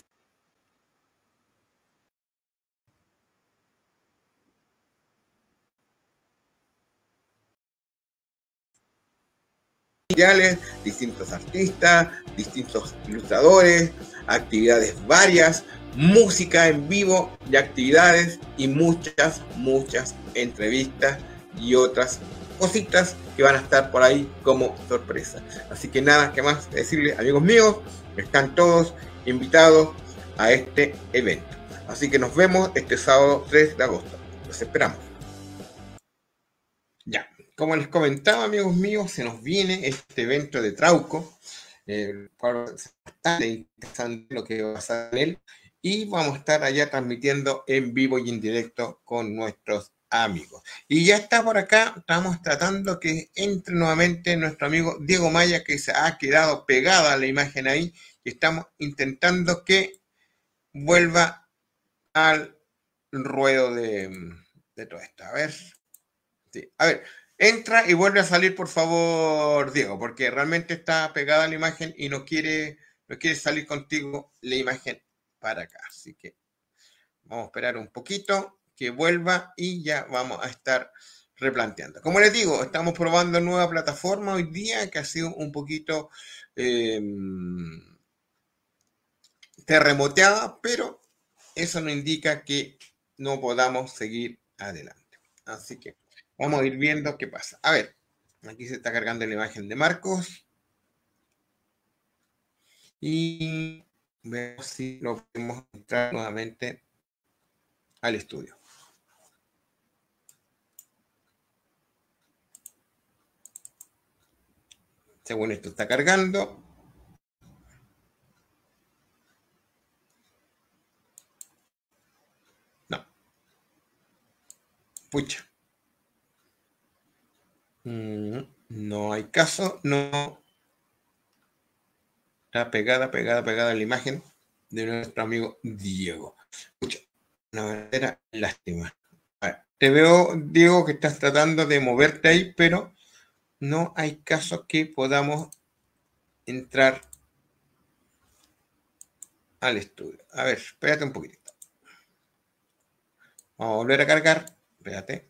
distintos artistas, distintos ilustradores, actividades varias, música en vivo y actividades y muchas entrevistas y otras cositas que van a estar por ahí como sorpresa. Así que nada que más decirles, amigos míos, están todos invitados a este evento. Así que nos vemos este sábado 3 de agosto. Los esperamos. Ya. Como les comentaba, amigos míos, se nos viene este evento de Trauco, el cual es bastante interesante lo que va a pasar en él, y vamos a estar allá transmitiendo en vivo y en directo con nuestros amigos. Y ya está por acá, estamos tratando que entre nuevamente nuestro amigo Diego Maya, que se ha quedado pegada a la imagen ahí, y estamos intentando que vuelva al ruedo de todo esto. A ver, sí, a ver. Entra y vuelve a salir, por favor, Diego, porque realmente está pegada a la imagen y no quiere salir contigo la imagen para acá. Así que vamos a esperar un poquito que vuelva y ya vamos a estar replanteando. Como les digo, estamos probando nueva plataforma hoy día que ha sido un poquito terremoteada, pero eso no indica que no podamos seguir adelante. Así que vamos a ir viendo qué pasa. A ver, aquí se está cargando la imagen de Marcos. Y veamos si lo podemos entrar nuevamente al estudio. Según esto está cargando. No. Pucha. No hay caso. No. Está pegada la imagen de nuestro amigo Diego. Pucha. Una verdadera lástima. A ver, te veo, Diego, que estás tratando de moverte ahí, pero no hay caso que podamos entrar al estudio. A ver, espérate un poquitito. Vamos a volver a cargar. Espérate.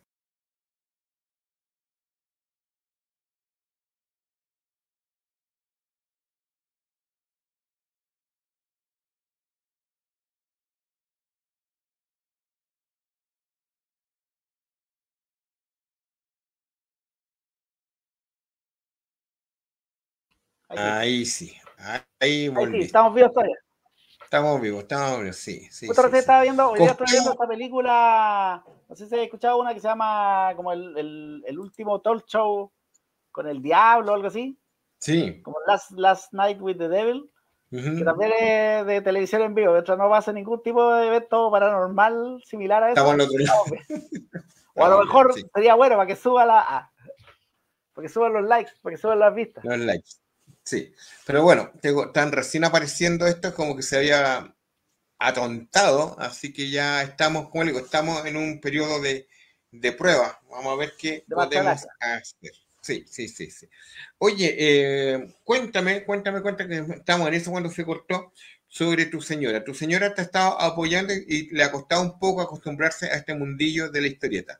Ahí sí. Ahí volví. Ahí sí, estamos vivos todavía. Estamos vivos, sí. Hoy día estoy viendo esta película, no sé si has escuchado una que se llama como el último talk show con el diablo o algo así. Sí. Como Last Night with the Devil, que también es de televisión en vivo. Mientras no pasa ningún tipo de evento paranormal similar a eso. Estamos en otro lado. O a lo mejor sería bueno para que suban los likes, para que suban las vistas. Los likes. Sí, pero bueno, están recién apareciendo esto, es como que se había atontado, así que ya estamos, como digo, estamos en un periodo de prueba. Vamos a ver qué podemos hacer. Sí. Oye, cuéntame que estamos en eso cuando se cortó, sobre tu señora. Tu señora te ha estado apoyando y le ha costado un poco acostumbrarse a este mundillo de la historieta.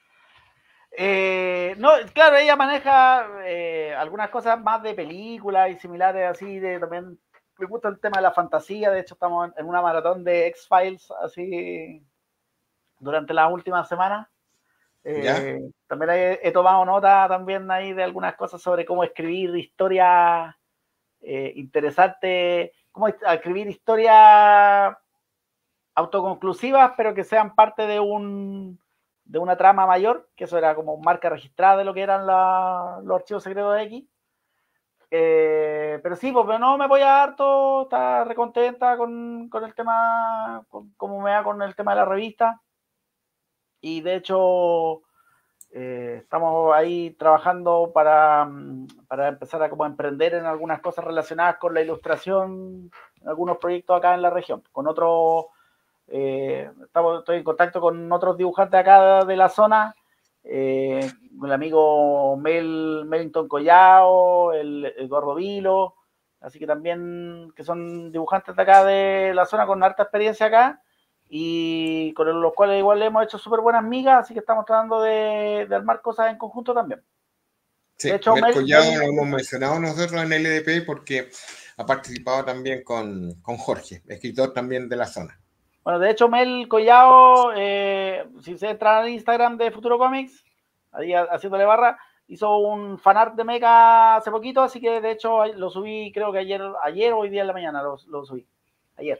No, claro, ella maneja algunas cosas más de películas y similares así, también me gusta el tema de la fantasía. De hecho, estamos en una maratón de X-Files así durante las últimas semanas. También he tomado nota también ahí de algunas cosas sobre cómo escribir historias interesantes, cómo escribir historias autoconclusivas, pero que sean parte de una trama mayor, que eso era como marca registrada de lo que eran los archivos secretos de X. Pero sí, porque no me voy a harto, está recontenta con el tema, cómo me va con el tema de la revista. Y de hecho, estamos ahí trabajando para empezar a como emprender en algunas cosas relacionadas con la ilustración, en algunos proyectos acá en la región, con otros, estoy en contacto con otros dibujantes acá de la zona, el amigo Melington Collao, el Gordo Vilo, así que también que son dibujantes de acá de la zona con harta experiencia acá y con los cuales igual le hemos hecho súper buenas migas, así que estamos tratando de armar cosas en conjunto también. De Sí, hecho, Mercollado lo hemos mencionado nosotros en LDP porque ha participado también con Jorge, escritor también de la zona. Bueno, de hecho, Mel Collao, si se entra al Instagram de Futuro Comics, ahí haciéndole barra, hizo un fanart de Mecha hace poquito, así que de hecho lo subí, creo que ayer o hoy día en la mañana lo subí. Ayer.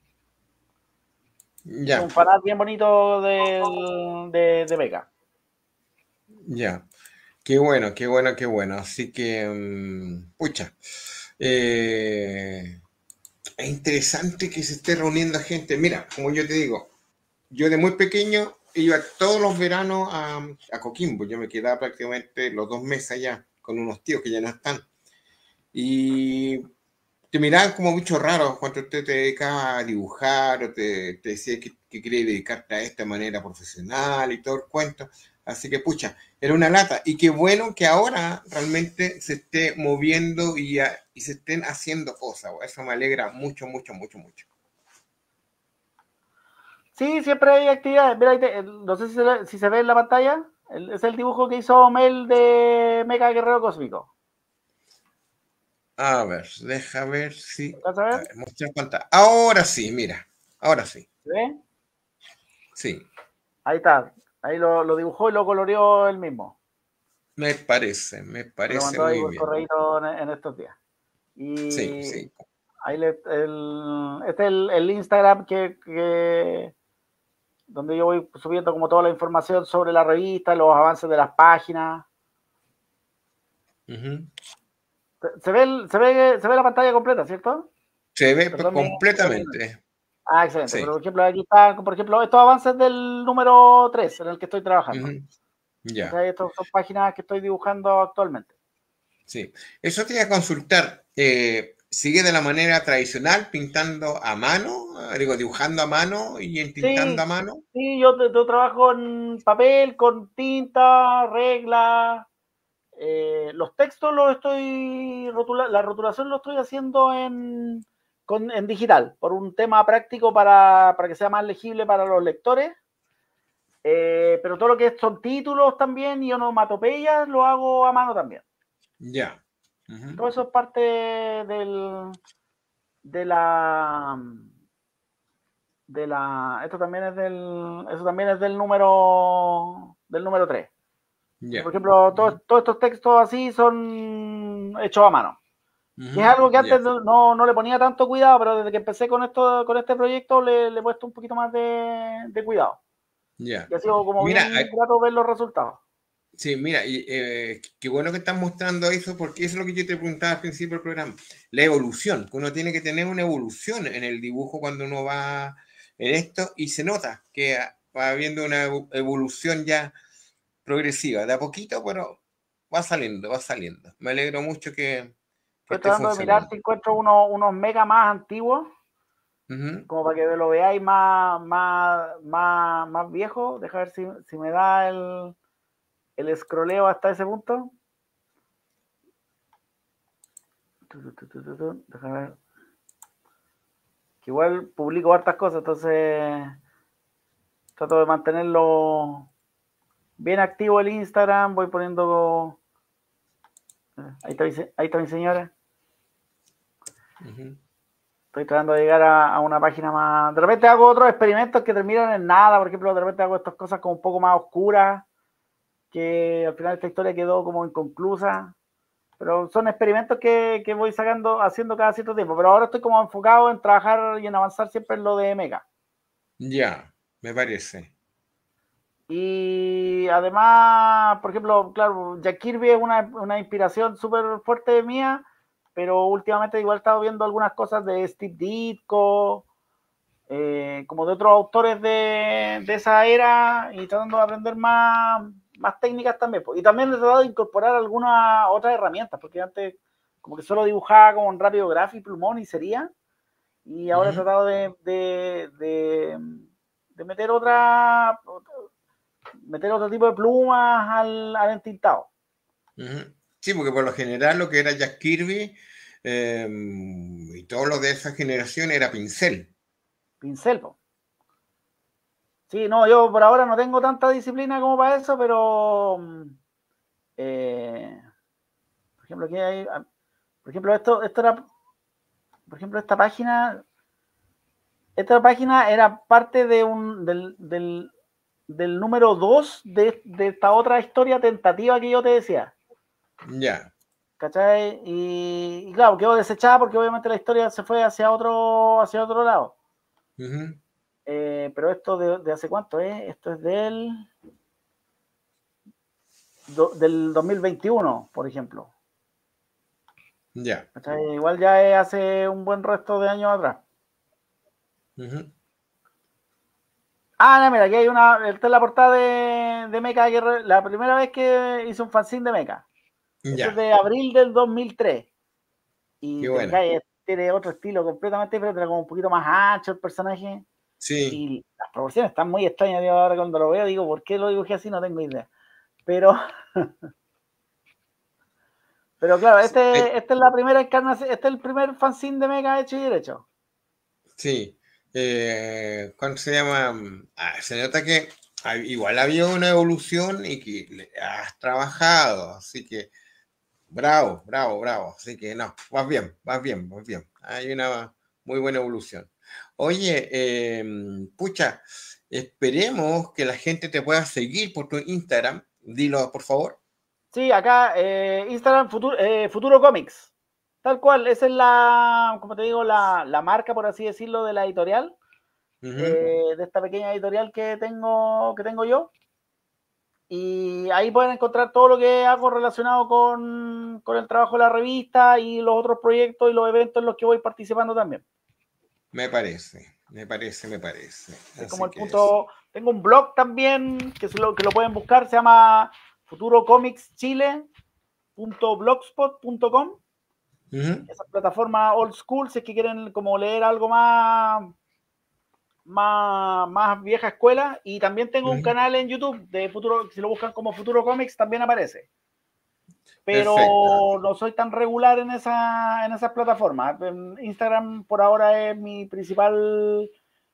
Hizo Ya, un fanart bien bonito de Mecha. ya. Qué bueno, qué bueno, qué bueno. Así que, pucha, es interesante que se esté reuniendo gente. Mira, como yo te digo, yo de muy pequeño iba todos los veranos a Coquimbo. Yo me quedaba prácticamente los 2 meses allá con unos tíos que ya no están. Y te miraban como bicho raro cuando usted te dedicaba a dibujar o te decía que quería dedicarte a esta manera profesional y todo el cuento. Así que, pucha, era una lata. Y qué bueno que ahora realmente se esté moviendo y se estén haciendo cosas. Eso me alegra mucho, mucho, mucho, mucho. Sí, siempre hay actividades. Mira, no sé si se ve en la pantalla. Es el dibujo que hizo Mel de Mecha Guerrero Cósmico. A ver, deja ver si. ¿Vas a A ver? ver, mostrar pantalla. Ahora sí, mira. Ahora sí. ¿Se ve? Sí, Ahí está. Ahí lo dibujó y lo coloreó él mismo. me Me lo parece mandó ahí muy por bien. correo en estos días. Sí, Y sí. ahí este es el Instagram donde yo voy subiendo como toda la información sobre la revista, los avances de las páginas. Ujú. Se ve la pantalla completa, ¿cierto? Se ve pues, Perdón, completamente. Ah, excelente. Sí. Pero, por ejemplo, aquí están, por ejemplo, estos avances del número 3 en el que estoy trabajando. Ujú. Ya, ¿Cachai? Estas son páginas que estoy dibujando actualmente. sí. Eso te iba a consultar. ¿Sigue de la manera tradicional, pintando a mano? Digo, dibujando a mano y entintando a Sí, mano. sí, yo trabajo en papel, con tinta, regla. Los textos la rotulación lo estoy haciendo en digital, por un tema práctico para que sea más legible para los lectores. Pero todo lo que son títulos también y onomatopeyas lo hago a mano también. Ya. Ujú. Todo eso es parte de la esto también es eso también es del número 3. Por Ya. ejemplo, Ujú. todos estos textos así son hechos a mano. Que es Ujú. algo que Ya. antes no le ponía tanto cuidado, pero desde que empecé con este proyecto le he puesto un poquito más de cuidado. Ya. Y ha sido como Mira, bien grato ver los resultados. sí, mira, qué bueno que estás mostrando eso, porque eso es lo que yo te preguntaba al principio del programa. La evolución, que uno tiene que tener una evolución en el dibujo cuando uno va en esto, y se nota que va habiendo una evolución ya progresiva, de a poquito, pero va saliendo, va saliendo. Me alegro mucho que Estoy esté tratando de mirar funcionando. si encuentro unos mega más antiguos, Ujú, como para que lo veáis más viejo. Deja ver si me da el scrolleo hasta ese punto. Deja ver. Que igual publico hartas cosas, entonces trato de mantenerlo bien activo el Instagram. Voy poniendo. Ahí está mi señora. ujú. Estoy tratando de llegar a una página más. De repente hago otros experimentos que terminan en nada. Por ejemplo, de repente hago estas cosas como un poco más oscuras, que al final esta historia quedó como inconclusa. Pero son experimentos que voy haciendo cada cierto tiempo. Pero ahora estoy como enfocado en trabajar y en avanzar siempre en lo de Mega. Ya, me parece. Y además, por ejemplo, claro, Jack Kirby es una inspiración súper fuerte mía, pero últimamente igual he estado viendo algunas cosas de Steve Ditko, como de otros autores de esa era, y tratando de aprender más técnicas también. Y también he tratado de incorporar algunas otras herramientas, porque antes como que solo dibujaba como en rápido gráfico, plumón y sería, y ahora he tratado de meter otro tipo de plumas al entintado. Sí, porque por lo general lo que era Jack Kirby y todo lo de esa generación era pincel. Pincel, po. Sí, no, yo por ahora no tengo tanta disciplina como para eso, pero por ejemplo, aquí hay, por ejemplo, esto era, por ejemplo, esta página era parte del número 2 de esta otra historia tentativa que yo te decía. Ya. ¿Cachai? Y claro, quedó desechada porque obviamente la historia se fue hacia otro lado. Pero esto de hace cuánto es, esto es del 2021, por ejemplo. Ya. Igual ya es hace un buen resto de años atrás. No, mira, aquí hay esta es la portada de Mecha, la primera vez que hice un fanzine de Mecha. Esto es de abril del 2003. Y tiene otro estilo completamente diferente, era como un poquito más ancho el personaje. Sí. Y las proporciones están muy extrañas. Yo ahora cuando lo veo digo, ¿por qué lo dibujé así? No tengo idea. Pero claro, esta es la primera encarnación, este es el primer fanzine de Mecha hecho y derecho. Sí. ¿Cuánto se llama? Se nota que igual había una evolución y que has trabajado, así que bravo, bravo, bravo. Así que no, vas bien, vas bien, vas bien. Hay una muy buena evolución. Oye, pucha, esperemos que la gente te pueda seguir por tu Instagram. Dilo, por favor. Sí, acá Instagram Futuro Comics. Tal cual, esa es como te digo, la marca, por así decirlo, de la editorial. De esta pequeña editorial que tengo yo. Y ahí pueden encontrar todo lo que hago relacionado con el trabajo de la revista y los otros proyectos y los eventos en los que voy participando también. Me parece, me parece, me parece. Es como el punto. Tengo un blog también que lo pueden buscar, se llama futurocomics.chile.blogspot.com. Esa plataforma old school, si es que quieren como leer algo más vieja escuela. Y también tengo un canal en YouTube de Futuro, si lo buscan como Futuro Comics también aparece. Pero perfecto, no soy tan regular en esas plataformas. Instagram por ahora es mi principal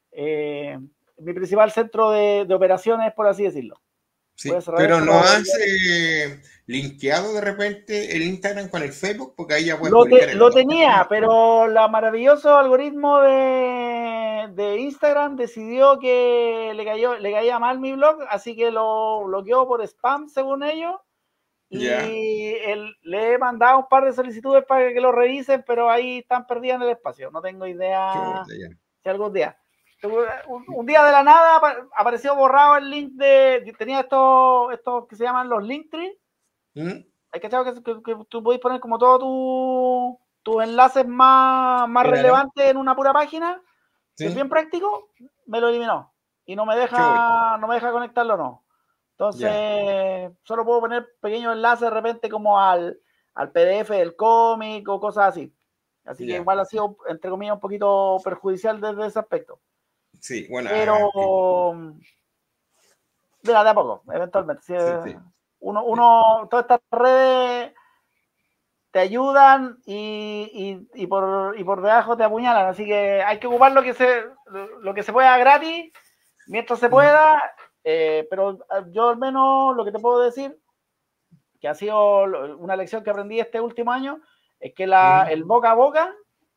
centro de operaciones, por así decirlo. Sí, pero ¿no has linkeado de repente el Instagram con el Facebook? Porque ahí ya puedes publicar lo tenía, pero el maravilloso algoritmo de Instagram decidió que le caía mal mi blog, así que lo bloqueó por spam, según ellos. Y le he mandado un par de solicitudes para que lo revisen, pero ahí están perdidas en el espacio. No tengo idea si algún día. Un día de la nada apareció borrado el link tenía estos que se llaman los Linktree. Hay que tú podés poner como todos tus enlaces más relevantes en una pura página. ¿Sí? Es bien práctico, me lo eliminó. Y no me deja conectarlo, no. Entonces, solo puedo poner pequeños enlaces de repente como al PDF del cómic o cosas así. Así que igual ha sido, entre comillas, un poquito perjudicial desde ese aspecto. Sí, bueno. Pero, mira, de a poco, eventualmente. Sí. Todas estas redes te ayudan y por debajo te apuñalan. Así que hay que ocupar lo que se pueda gratis, mientras se pueda. Pero yo al menos lo que te puedo decir, que ha sido una lección que aprendí este último año, es que el boca a boca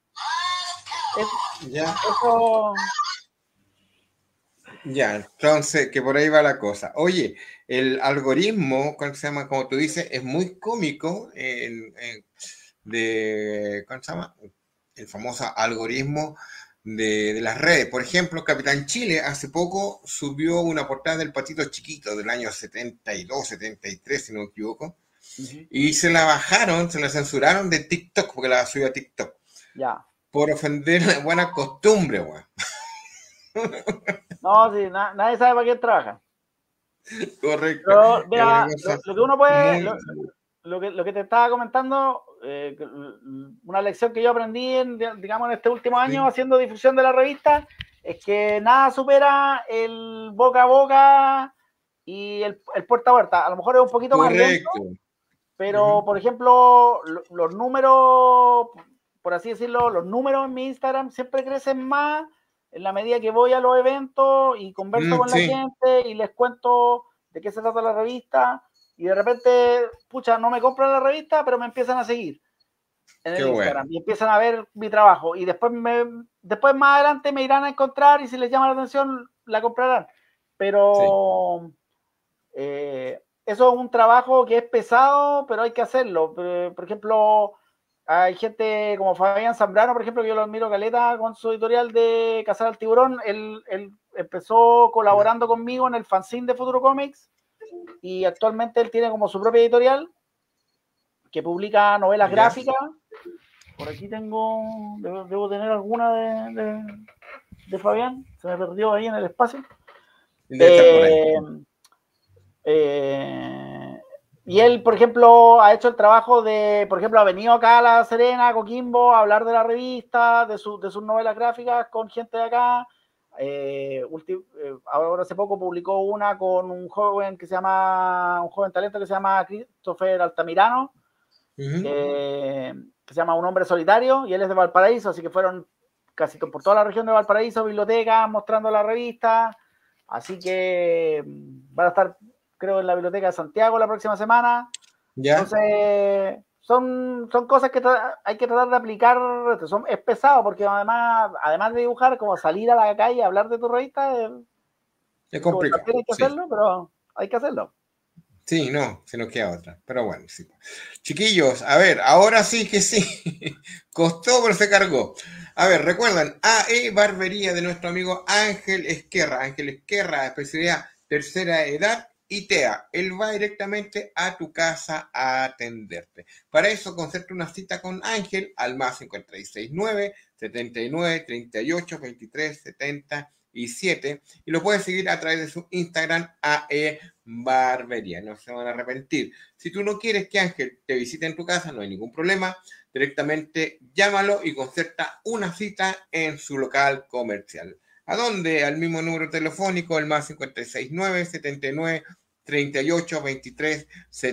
eso. Ya, entonces, que por ahí va la cosa. Oye, el algoritmo, ¿cómo se llama? Como tú dices, es muy cómico ¿cómo se llama? El famoso algoritmo de las redes. Por ejemplo, Capitán Chile hace poco subió una portada del Patito Chiquito del año 72, 73, si no me equivoco, Ujú. Y se la bajaron, se la censuraron de TikTok, porque la subió a TikTok, Ya. por ofender la buena costumbre, weón. No, sí, nadie sabe para quién trabaja. Correcto. Pero Es una mira, cosa lo que uno puede, muy... lo que te estaba comentando, una lección que yo aprendí, digamos, en este último año Sí, haciendo difusión de la revista, es que nada supera el boca a boca y el puerta a puerta. A lo mejor es un poquito más lento, correcto. pero, Ujú. por ejemplo, los números, por así decirlo, los números en mi Instagram siempre crecen más en la medida que voy a los eventos y converso con la Sí, gente y les cuento de qué se trata la revista y de repente, pucha, no me compran la revista, pero me empiezan a seguir en qué el bueno. Instagram y empiezan a ver mi trabajo y después más adelante me irán a encontrar y si les llama la atención la comprarán. Sí. Pero eso es un trabajo que es pesado, pero hay que hacerlo. Por ejemplo, hay gente como Fabián Zambrano, por ejemplo, que yo lo admiro caleta con su editorial de Cazar al Tiburón. Él empezó colaborando conmigo en el fanzine de Futuro Comics y actualmente él tiene como su propia editorial que publica novelas ¿Ya? gráficas. Por aquí debo tener alguna de Fabián, se me perdió ahí en el espacio. Debe estar por ahí. Eh, Eh, y él, por ejemplo, ha hecho el trabajo de, por ejemplo, ha venido acá a La Serena, a Coquimbo, a hablar de la revista, de sus novelas gráficas con gente de acá. Ahora hace poco publicó una con un joven un joven talento que se llama Christopher Altamirano, Ujú. que se llama Un hombre solitario, y él es de Valparaíso, así que fueron casi por toda la región de Valparaíso, bibliotecas, mostrando la revista. Así que van a estar, creo, en la biblioteca de Santiago la próxima semana. ¿Ya? Entonces, son cosas que hay que tratar de aplicar. Es pesado porque además de dibujar, como salir a la calle a hablar de tu revista, Es como complicado. también hay que Sí. hacerlo, pero hay que hacerlo. Sí, no, se nos queda otra. Pero bueno, sí. Chiquillos, a ver, ahora sí que sí. Costó, pero se cargó. A ver, recuerdan, AE Barbería de nuestro amigo Ángel Esquerra. Ángel Esquerra, especialidad tercera edad y TEA. Él va directamente a tu casa a atenderte. Para eso, concerta una cita con Ángel al más 569 79 38 23 77 y lo puedes seguir a través de su Instagram AE Barbería. No se van a arrepentir. Si tú no quieres que Ángel te visite en tu casa, no hay ningún problema. Directamente llámalo y concerta una cita en su local comercial. ¿A dónde? Al mismo número telefónico, el más 569 79 38 23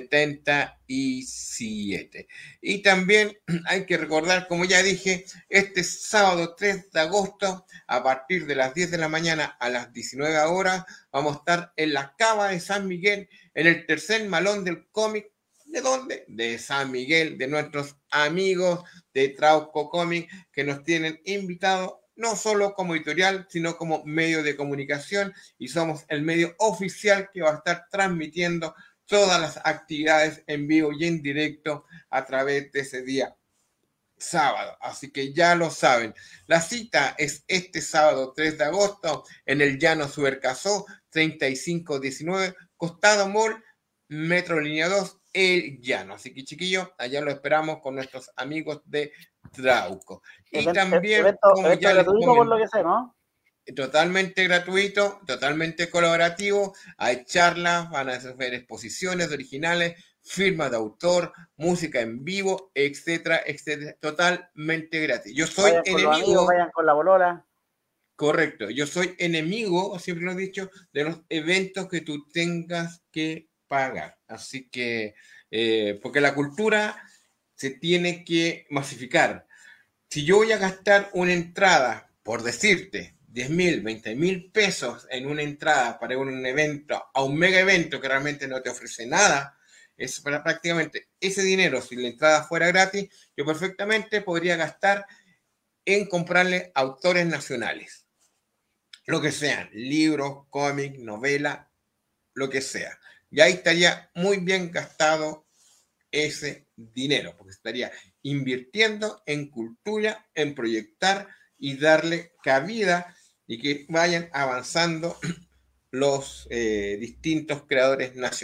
77. Y también hay que recordar, como ya dije, este sábado 3 de agosto, a partir de las 10 de la mañana a las 19 horas, vamos a estar en la Cava de San Miguel, en el tercer malón del cómic. ¿De dónde? De San Miguel, de nuestros amigos de Trauco Comic, que nos tienen invitados no solo como editorial, sino como medio de comunicación, y somos el medio oficial que va a estar transmitiendo todas las actividades en vivo y en directo a través de ese día sábado. Así que ya lo saben. La cita es este sábado 3 de agosto en el Llano Subercasó 3519, Costado Mall, Metro Línea 2, El Llano. Así que chiquillos, allá lo esperamos con nuestros amigos de Trauco. Y también, como Evento ya les gratuito, por lo comenté, que sé, ¿no? totalmente gratuito, totalmente colaborativo. Hay charlas, van a hacer exposiciones de originales, firmas de autor, música en vivo, etcétera, etcétera. Totalmente gratis. Yo soy Vayan con los amigos, enemigo, vayan con la bolola. correcto, yo soy enemigo, siempre lo he dicho, de los eventos que tú tengas que pagar. Así que, porque la cultura se tiene que masificar. Si yo voy a gastar una entrada, por decirte, 10.000, 20.000 pesos en una entrada para un evento, a un mega evento que realmente no te ofrece nada, es para prácticamente ese dinero, si la entrada fuera gratis, yo perfectamente podría gastar en comprarle autores nacionales, lo que sean, libros, cómics, novelas, lo que sea. Y ahí estaría muy bien gastado ese dinero, porque estaría invirtiendo en cultura, en proyectar y darle cabida y que vayan avanzando los distintos creadores nacionales.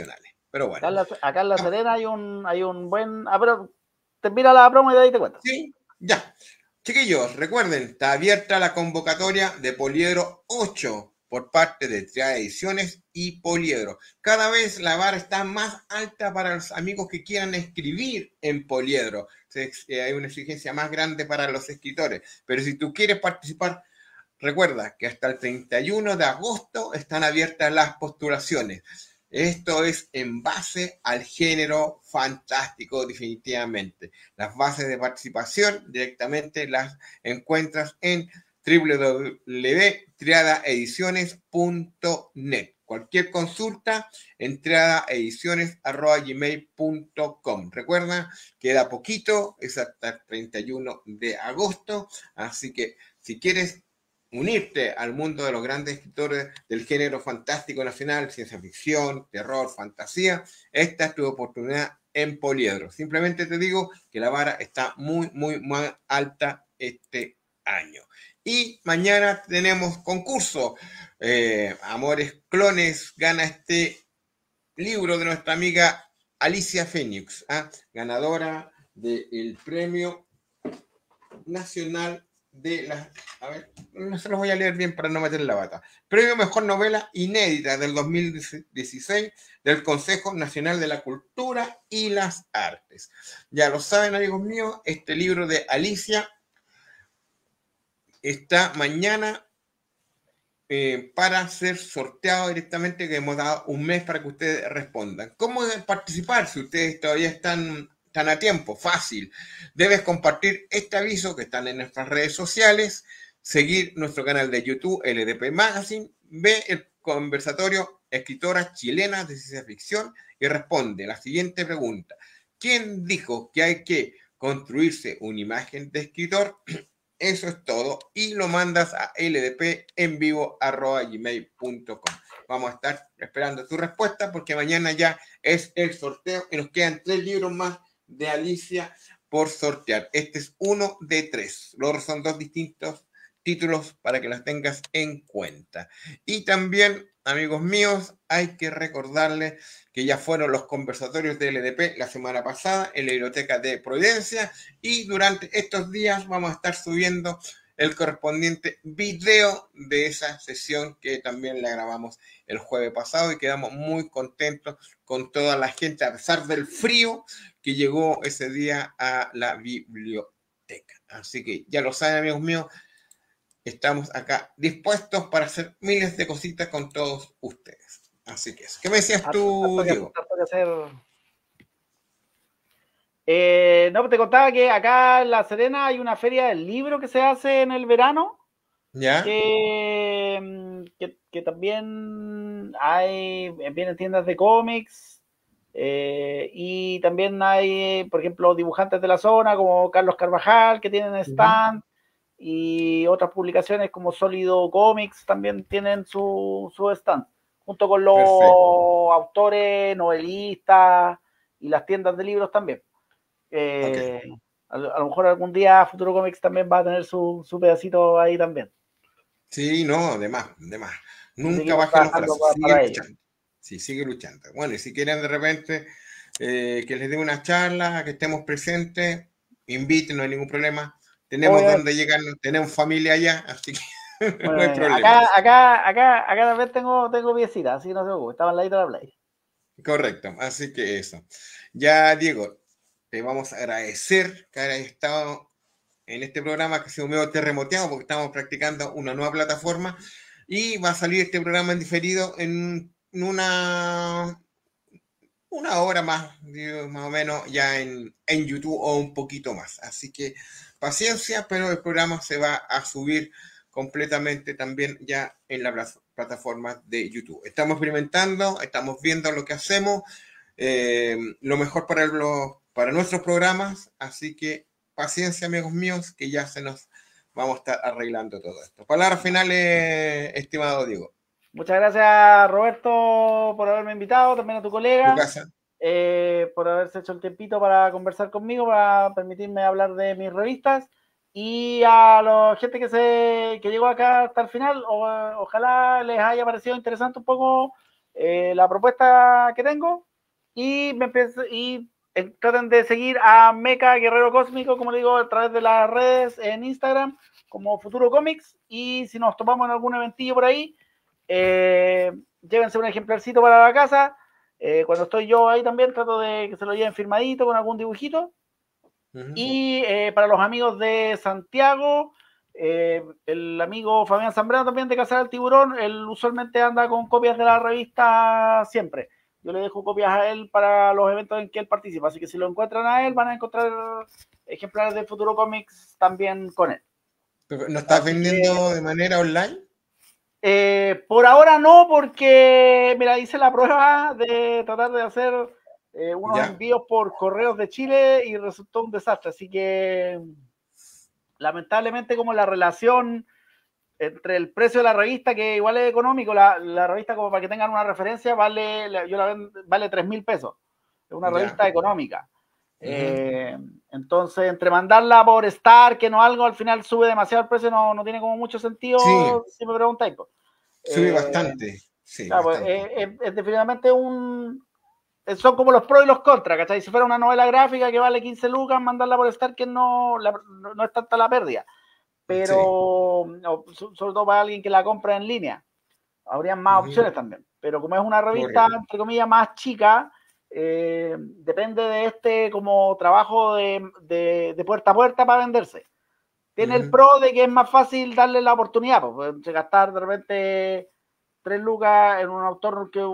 Pero bueno. Acá en La Serena hay un buen... Ah, pero termina la promo y de ahí te cuento. Sí, ya. Chiquillos, recuerden, está abierta la convocatoria de Poliedro 8 por parte de Triada Ediciones y Poliedro. Cada vez la vara está más alta para los amigos que quieran escribir en Poliedro. Hay una exigencia más grande para los escritores. Pero si tú quieres participar, recuerda que hasta el 31 de agosto están abiertas las postulaciones. Esto es en base al género fantástico, definitivamente. Las bases de participación directamente las encuentras en www.triadaediciones.net. Cualquier consulta en triadaediciones.gmail.com. Recuerda, queda poquito, es hasta el 31 de agosto, así que si quieres unirte al mundo de los grandes escritores del género fantástico nacional, ciencia ficción, terror, fantasía, esta es tu oportunidad en Poliedro. Simplemente te digo que la vara está muy, muy, muy alta este año. Y mañana tenemos concurso. Amores Clones gana este libro de nuestra amiga Alicia Fénix, ganadora del premio nacional de las... A ver, no se los voy a leer bien para no meter la bata. Premio Mejor Novela Inédita del 2016 del Consejo Nacional de la Cultura y las Artes. Ya lo saben, amigos míos, este libro de Alicia está mañana para ser sorteado directamente, que hemos dado un mes para que ustedes respondan. ¿Cómo participar si ustedes todavía están a tiempo? Fácil. Debes compartir este aviso que están en nuestras redes sociales, seguir nuestro canal de YouTube, LDP Magazine, ve el conversatorio Escritoras Chilenas de Ciencia Ficción y responde la siguiente pregunta. ¿Quién dijo que hay que construirse una imagen de escritor? Eso es todo. Y lo mandas a ldpenvivo@gmail.com. Vamos a estar esperando tu respuesta porque mañana ya es el sorteo y nos quedan 3 libros más de Alicia por sortear. Este es uno de 3. Los otros son 2 distintos títulos para que las tengas en cuenta. Y también, amigos míos, hay que recordarles que ya fueron los conversatorios de LDP la semana pasada en la Biblioteca de Providencia y durante estos días vamos a estar subiendo el correspondiente video de esa sesión que también la grabamos el jueves pasado y quedamos muy contentos con toda la gente a pesar del frío que llegó ese día a la biblioteca. Así que ya lo saben, amigos míos, estamos acá dispuestos para hacer miles de cositas con todos ustedes. Así que eso. ¿Qué me decías tú, Diego? No, te contaba que acá en La Serena hay una feria del libro que se hace en el verano. ¿Ya? Que también vienen tiendas de cómics y también hay, por ejemplo, dibujantes de la zona como Carlos Carvajal que tienen stand y otras publicaciones como Sólido Comics también tienen su stand, junto con los autores, novelistas y las tiendas de libros también. A lo mejor algún día Futuro Comics también va a tener su pedacito ahí también. Sí, no, de más. Nunca bajen los brazos, sigue luchando. Sí, sigue luchando. Bueno, y si quieren de repente que les dé una charla, que estemos presentes, inviten, no hay ningún problema. Tenemos donde llegar, tenemos familia allá, así que no hay problema. Acá también tengo piecita, así que no se preocupe, estaba al ladito de la playa. Correcto, así que eso. Ya, Diego, te vamos a agradecer que hayas estado en este programa que ha sido medio terremoteado porque estamos practicando una nueva plataforma y va a salir este programa en diferido en una hora más o menos ya en YouTube o un poquito más. Así que paciencia, pero el programa se va a subir completamente también ya en la plataforma de YouTube. Estamos experimentando, estamos viendo lo que hacemos, lo mejor para nuestros programas, así que paciencia, amigos míos, que ya vamos a estar arreglando todo esto. Palabras finales, estimado Diego. Muchas gracias, Roberto, por haberme invitado, también a tu colega, por haberse hecho el tiempito para conversar conmigo, para permitirme hablar de mis revistas. Y a la gente que llegó acá hasta el final, ojalá les haya parecido interesante un poco la propuesta que tengo. traten de seguir a Mecha Guerrero Cósmico, como digo, a través de las redes en Instagram, como Futuro Comics. Y si nos topamos en algún eventillo por ahí, llévense un ejemplarcito para la casa. Cuando estoy yo ahí también, trato de que se lo lleven firmadito con algún dibujito. Y para los amigos de Santiago, el amigo Fabián Zambrano también de Cazar al Tiburón, él usualmente anda con copias de la revista siempre. Yo le dejo copias a él para los eventos en que él participa, así que si lo encuentran a él, van a encontrar ejemplares de Futuro Comics también con él. ¿No estás vendiendo de manera online? Por ahora no, porque mira, hice la prueba de tratar de hacer unos envíos por correos de Chile y resultó un desastre. Así que lamentablemente, como la relación entre el precio de la revista, que igual es económico, la revista, como para que tengan una referencia, vale 3.000 pesos. Es una revista económica. Entonces, entre mandarla por Star, que no algo, al final sube demasiado el precio, no tiene como mucho sentido, si me preguntáis. Sube bastante. Sí, claro, bastante. Es definitivamente son como los pros y los contras, ¿cachai? Si fuera una novela gráfica que vale 15 lucas, mandarla por Star, que no es tanta la pérdida. Pero, sobre todo para alguien que la compra en línea, habrían más opciones también. Pero como es una revista, entre comillas, más chica, depende de como trabajo de puerta a puerta para venderse. Tiene el pro de que es más fácil darle la oportunidad, pues gastar de repente 3 lucas en un autor que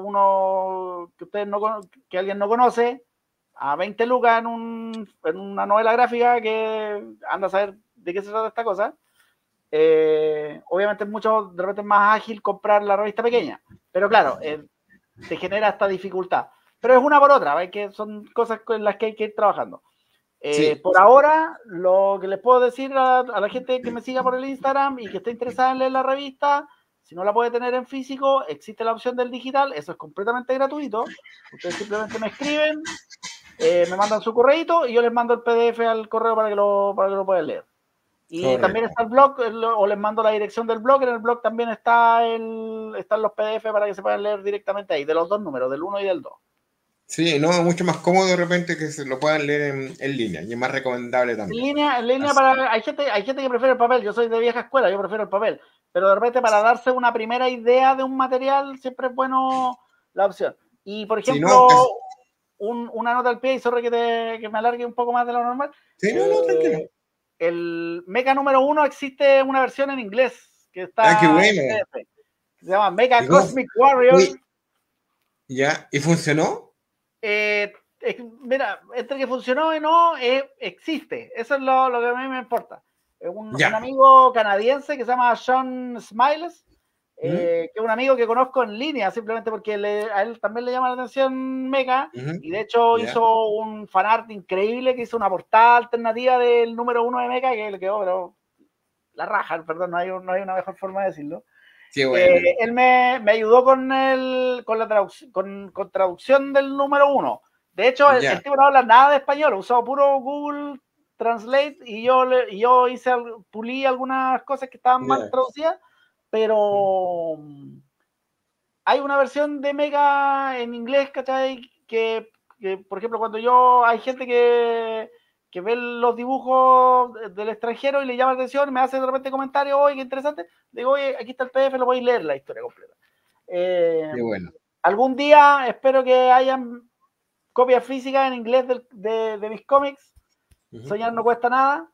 alguien no conoce, a 20 lucas en una novela gráfica que anda a saber de qué se trata esta cosa. Obviamente es mucho de repente más ágil comprar la revista pequeña, pero claro, te genera esta dificultad. Pero es una por otra, ¿ves? Que son cosas con las que hay que ir trabajando. Por ahora, lo que les puedo decir a la gente que me siga por el Instagram y que esté interesada en leer la revista, si no la puede tener en físico, existe la opción del digital, eso es completamente gratuito. Ustedes simplemente me escriben, me mandan su correíto y yo les mando el PDF al correo para que lo puedan leer. Y también está el blog, o les mando la dirección del blog. En el blog también están los PDF para que se puedan leer directamente ahí, de los dos números, del 1 y del 2. Sí, no, mucho más cómodo de repente que se lo puedan leer en línea y es más recomendable también. En línea hay gente que prefiere el papel. Yo soy de vieja escuela, yo prefiero el papel. Pero de repente para darse una primera idea de un material siempre es bueno la opción. Y por ejemplo, una nota al pie, y sorry que me alargue un poco más de lo normal. Sí, no, tranquilo. El Mecha número 1 existe una versión en inglés que está qué bueno. que se llama Mecha Cosmic Warrior. ¿Ya? ¿Y funcionó? Mira, entre que funcionó y no, existe. Eso es lo que a mí me importa. Un amigo canadiense que se llama Sean Smiles, que es un amigo que conozco en línea, simplemente porque a él también le llama la atención Mecha, y de hecho hizo un fanart increíble, que hizo una portada alternativa del número 1 de Mecha, que le quedó, pero la raja, perdón, no hay una mejor forma de decirlo. Bueno. Él me ayudó con la traducción del número 1. De hecho, el tipo no habla nada de español, usó puro Google Translate y yo pulí algunas cosas que estaban mal traducidas, pero hay una versión de Mecha en inglés, ¿cachai? Que por ejemplo, hay gente que ve los dibujos del extranjero y le llama la atención, me hace de repente comentarios, oye, qué interesante, digo, oye, aquí está el PDF, lo podéis leer la historia completa. Qué bueno. Algún día espero que hayan copias físicas en inglés de mis cómics. Soñar no cuesta nada,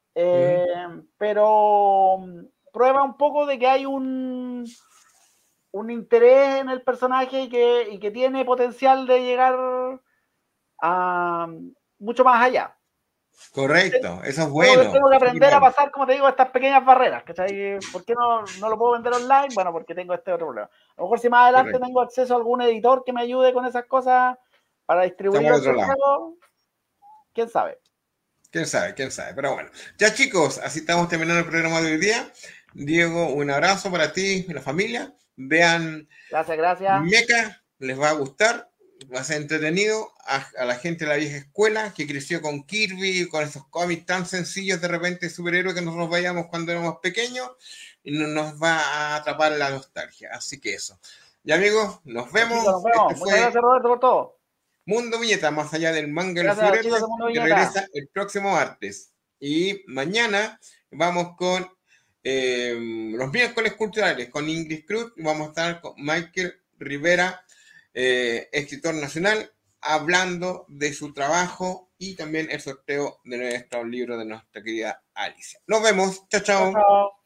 pero prueba un poco de que hay un interés en el personaje y que tiene potencial de llegar a mucho más allá. Correcto, eso es bueno. Tengo que aprender a pasar, como te digo, estas pequeñas barreras, ¿cachai? ¿Por qué no lo puedo vender online? Bueno, porque tengo este otro problema. A lo mejor si más adelante tengo acceso a algún editor que me ayude con esas cosas para distribuir el juego, ¿quién sabe? ¿Quién sabe? Pero bueno, ya chicos, así estamos terminando el programa de hoy día. Diego, un abrazo para ti y la familia. Vean gracias. Mecha, les va a gustar. Va a ser entretenido a la gente de la vieja escuela que creció con Kirby, con esos cómics tan sencillos de repente superhéroes que nosotros veíamos cuando éramos pequeños, y nos va a atrapar la nostalgia. Así que eso. Ya amigos, nos vemos. Chicos, nos vemos. Muchas gracias, Roberto, por todo. Mundo Viñeta, más allá del manga y los Gracias, chicos figuretes, de Mundo que Viñeta. regresa el próximo martes. Y mañana vamos con los miércoles culturales, con Ingrid Cruz, vamos a estar con Michael Rivera, escritor nacional, hablando de su trabajo y también el sorteo de nuestro libro de nuestra querida Alicia. Nos vemos, chao, Chao, chao. chao.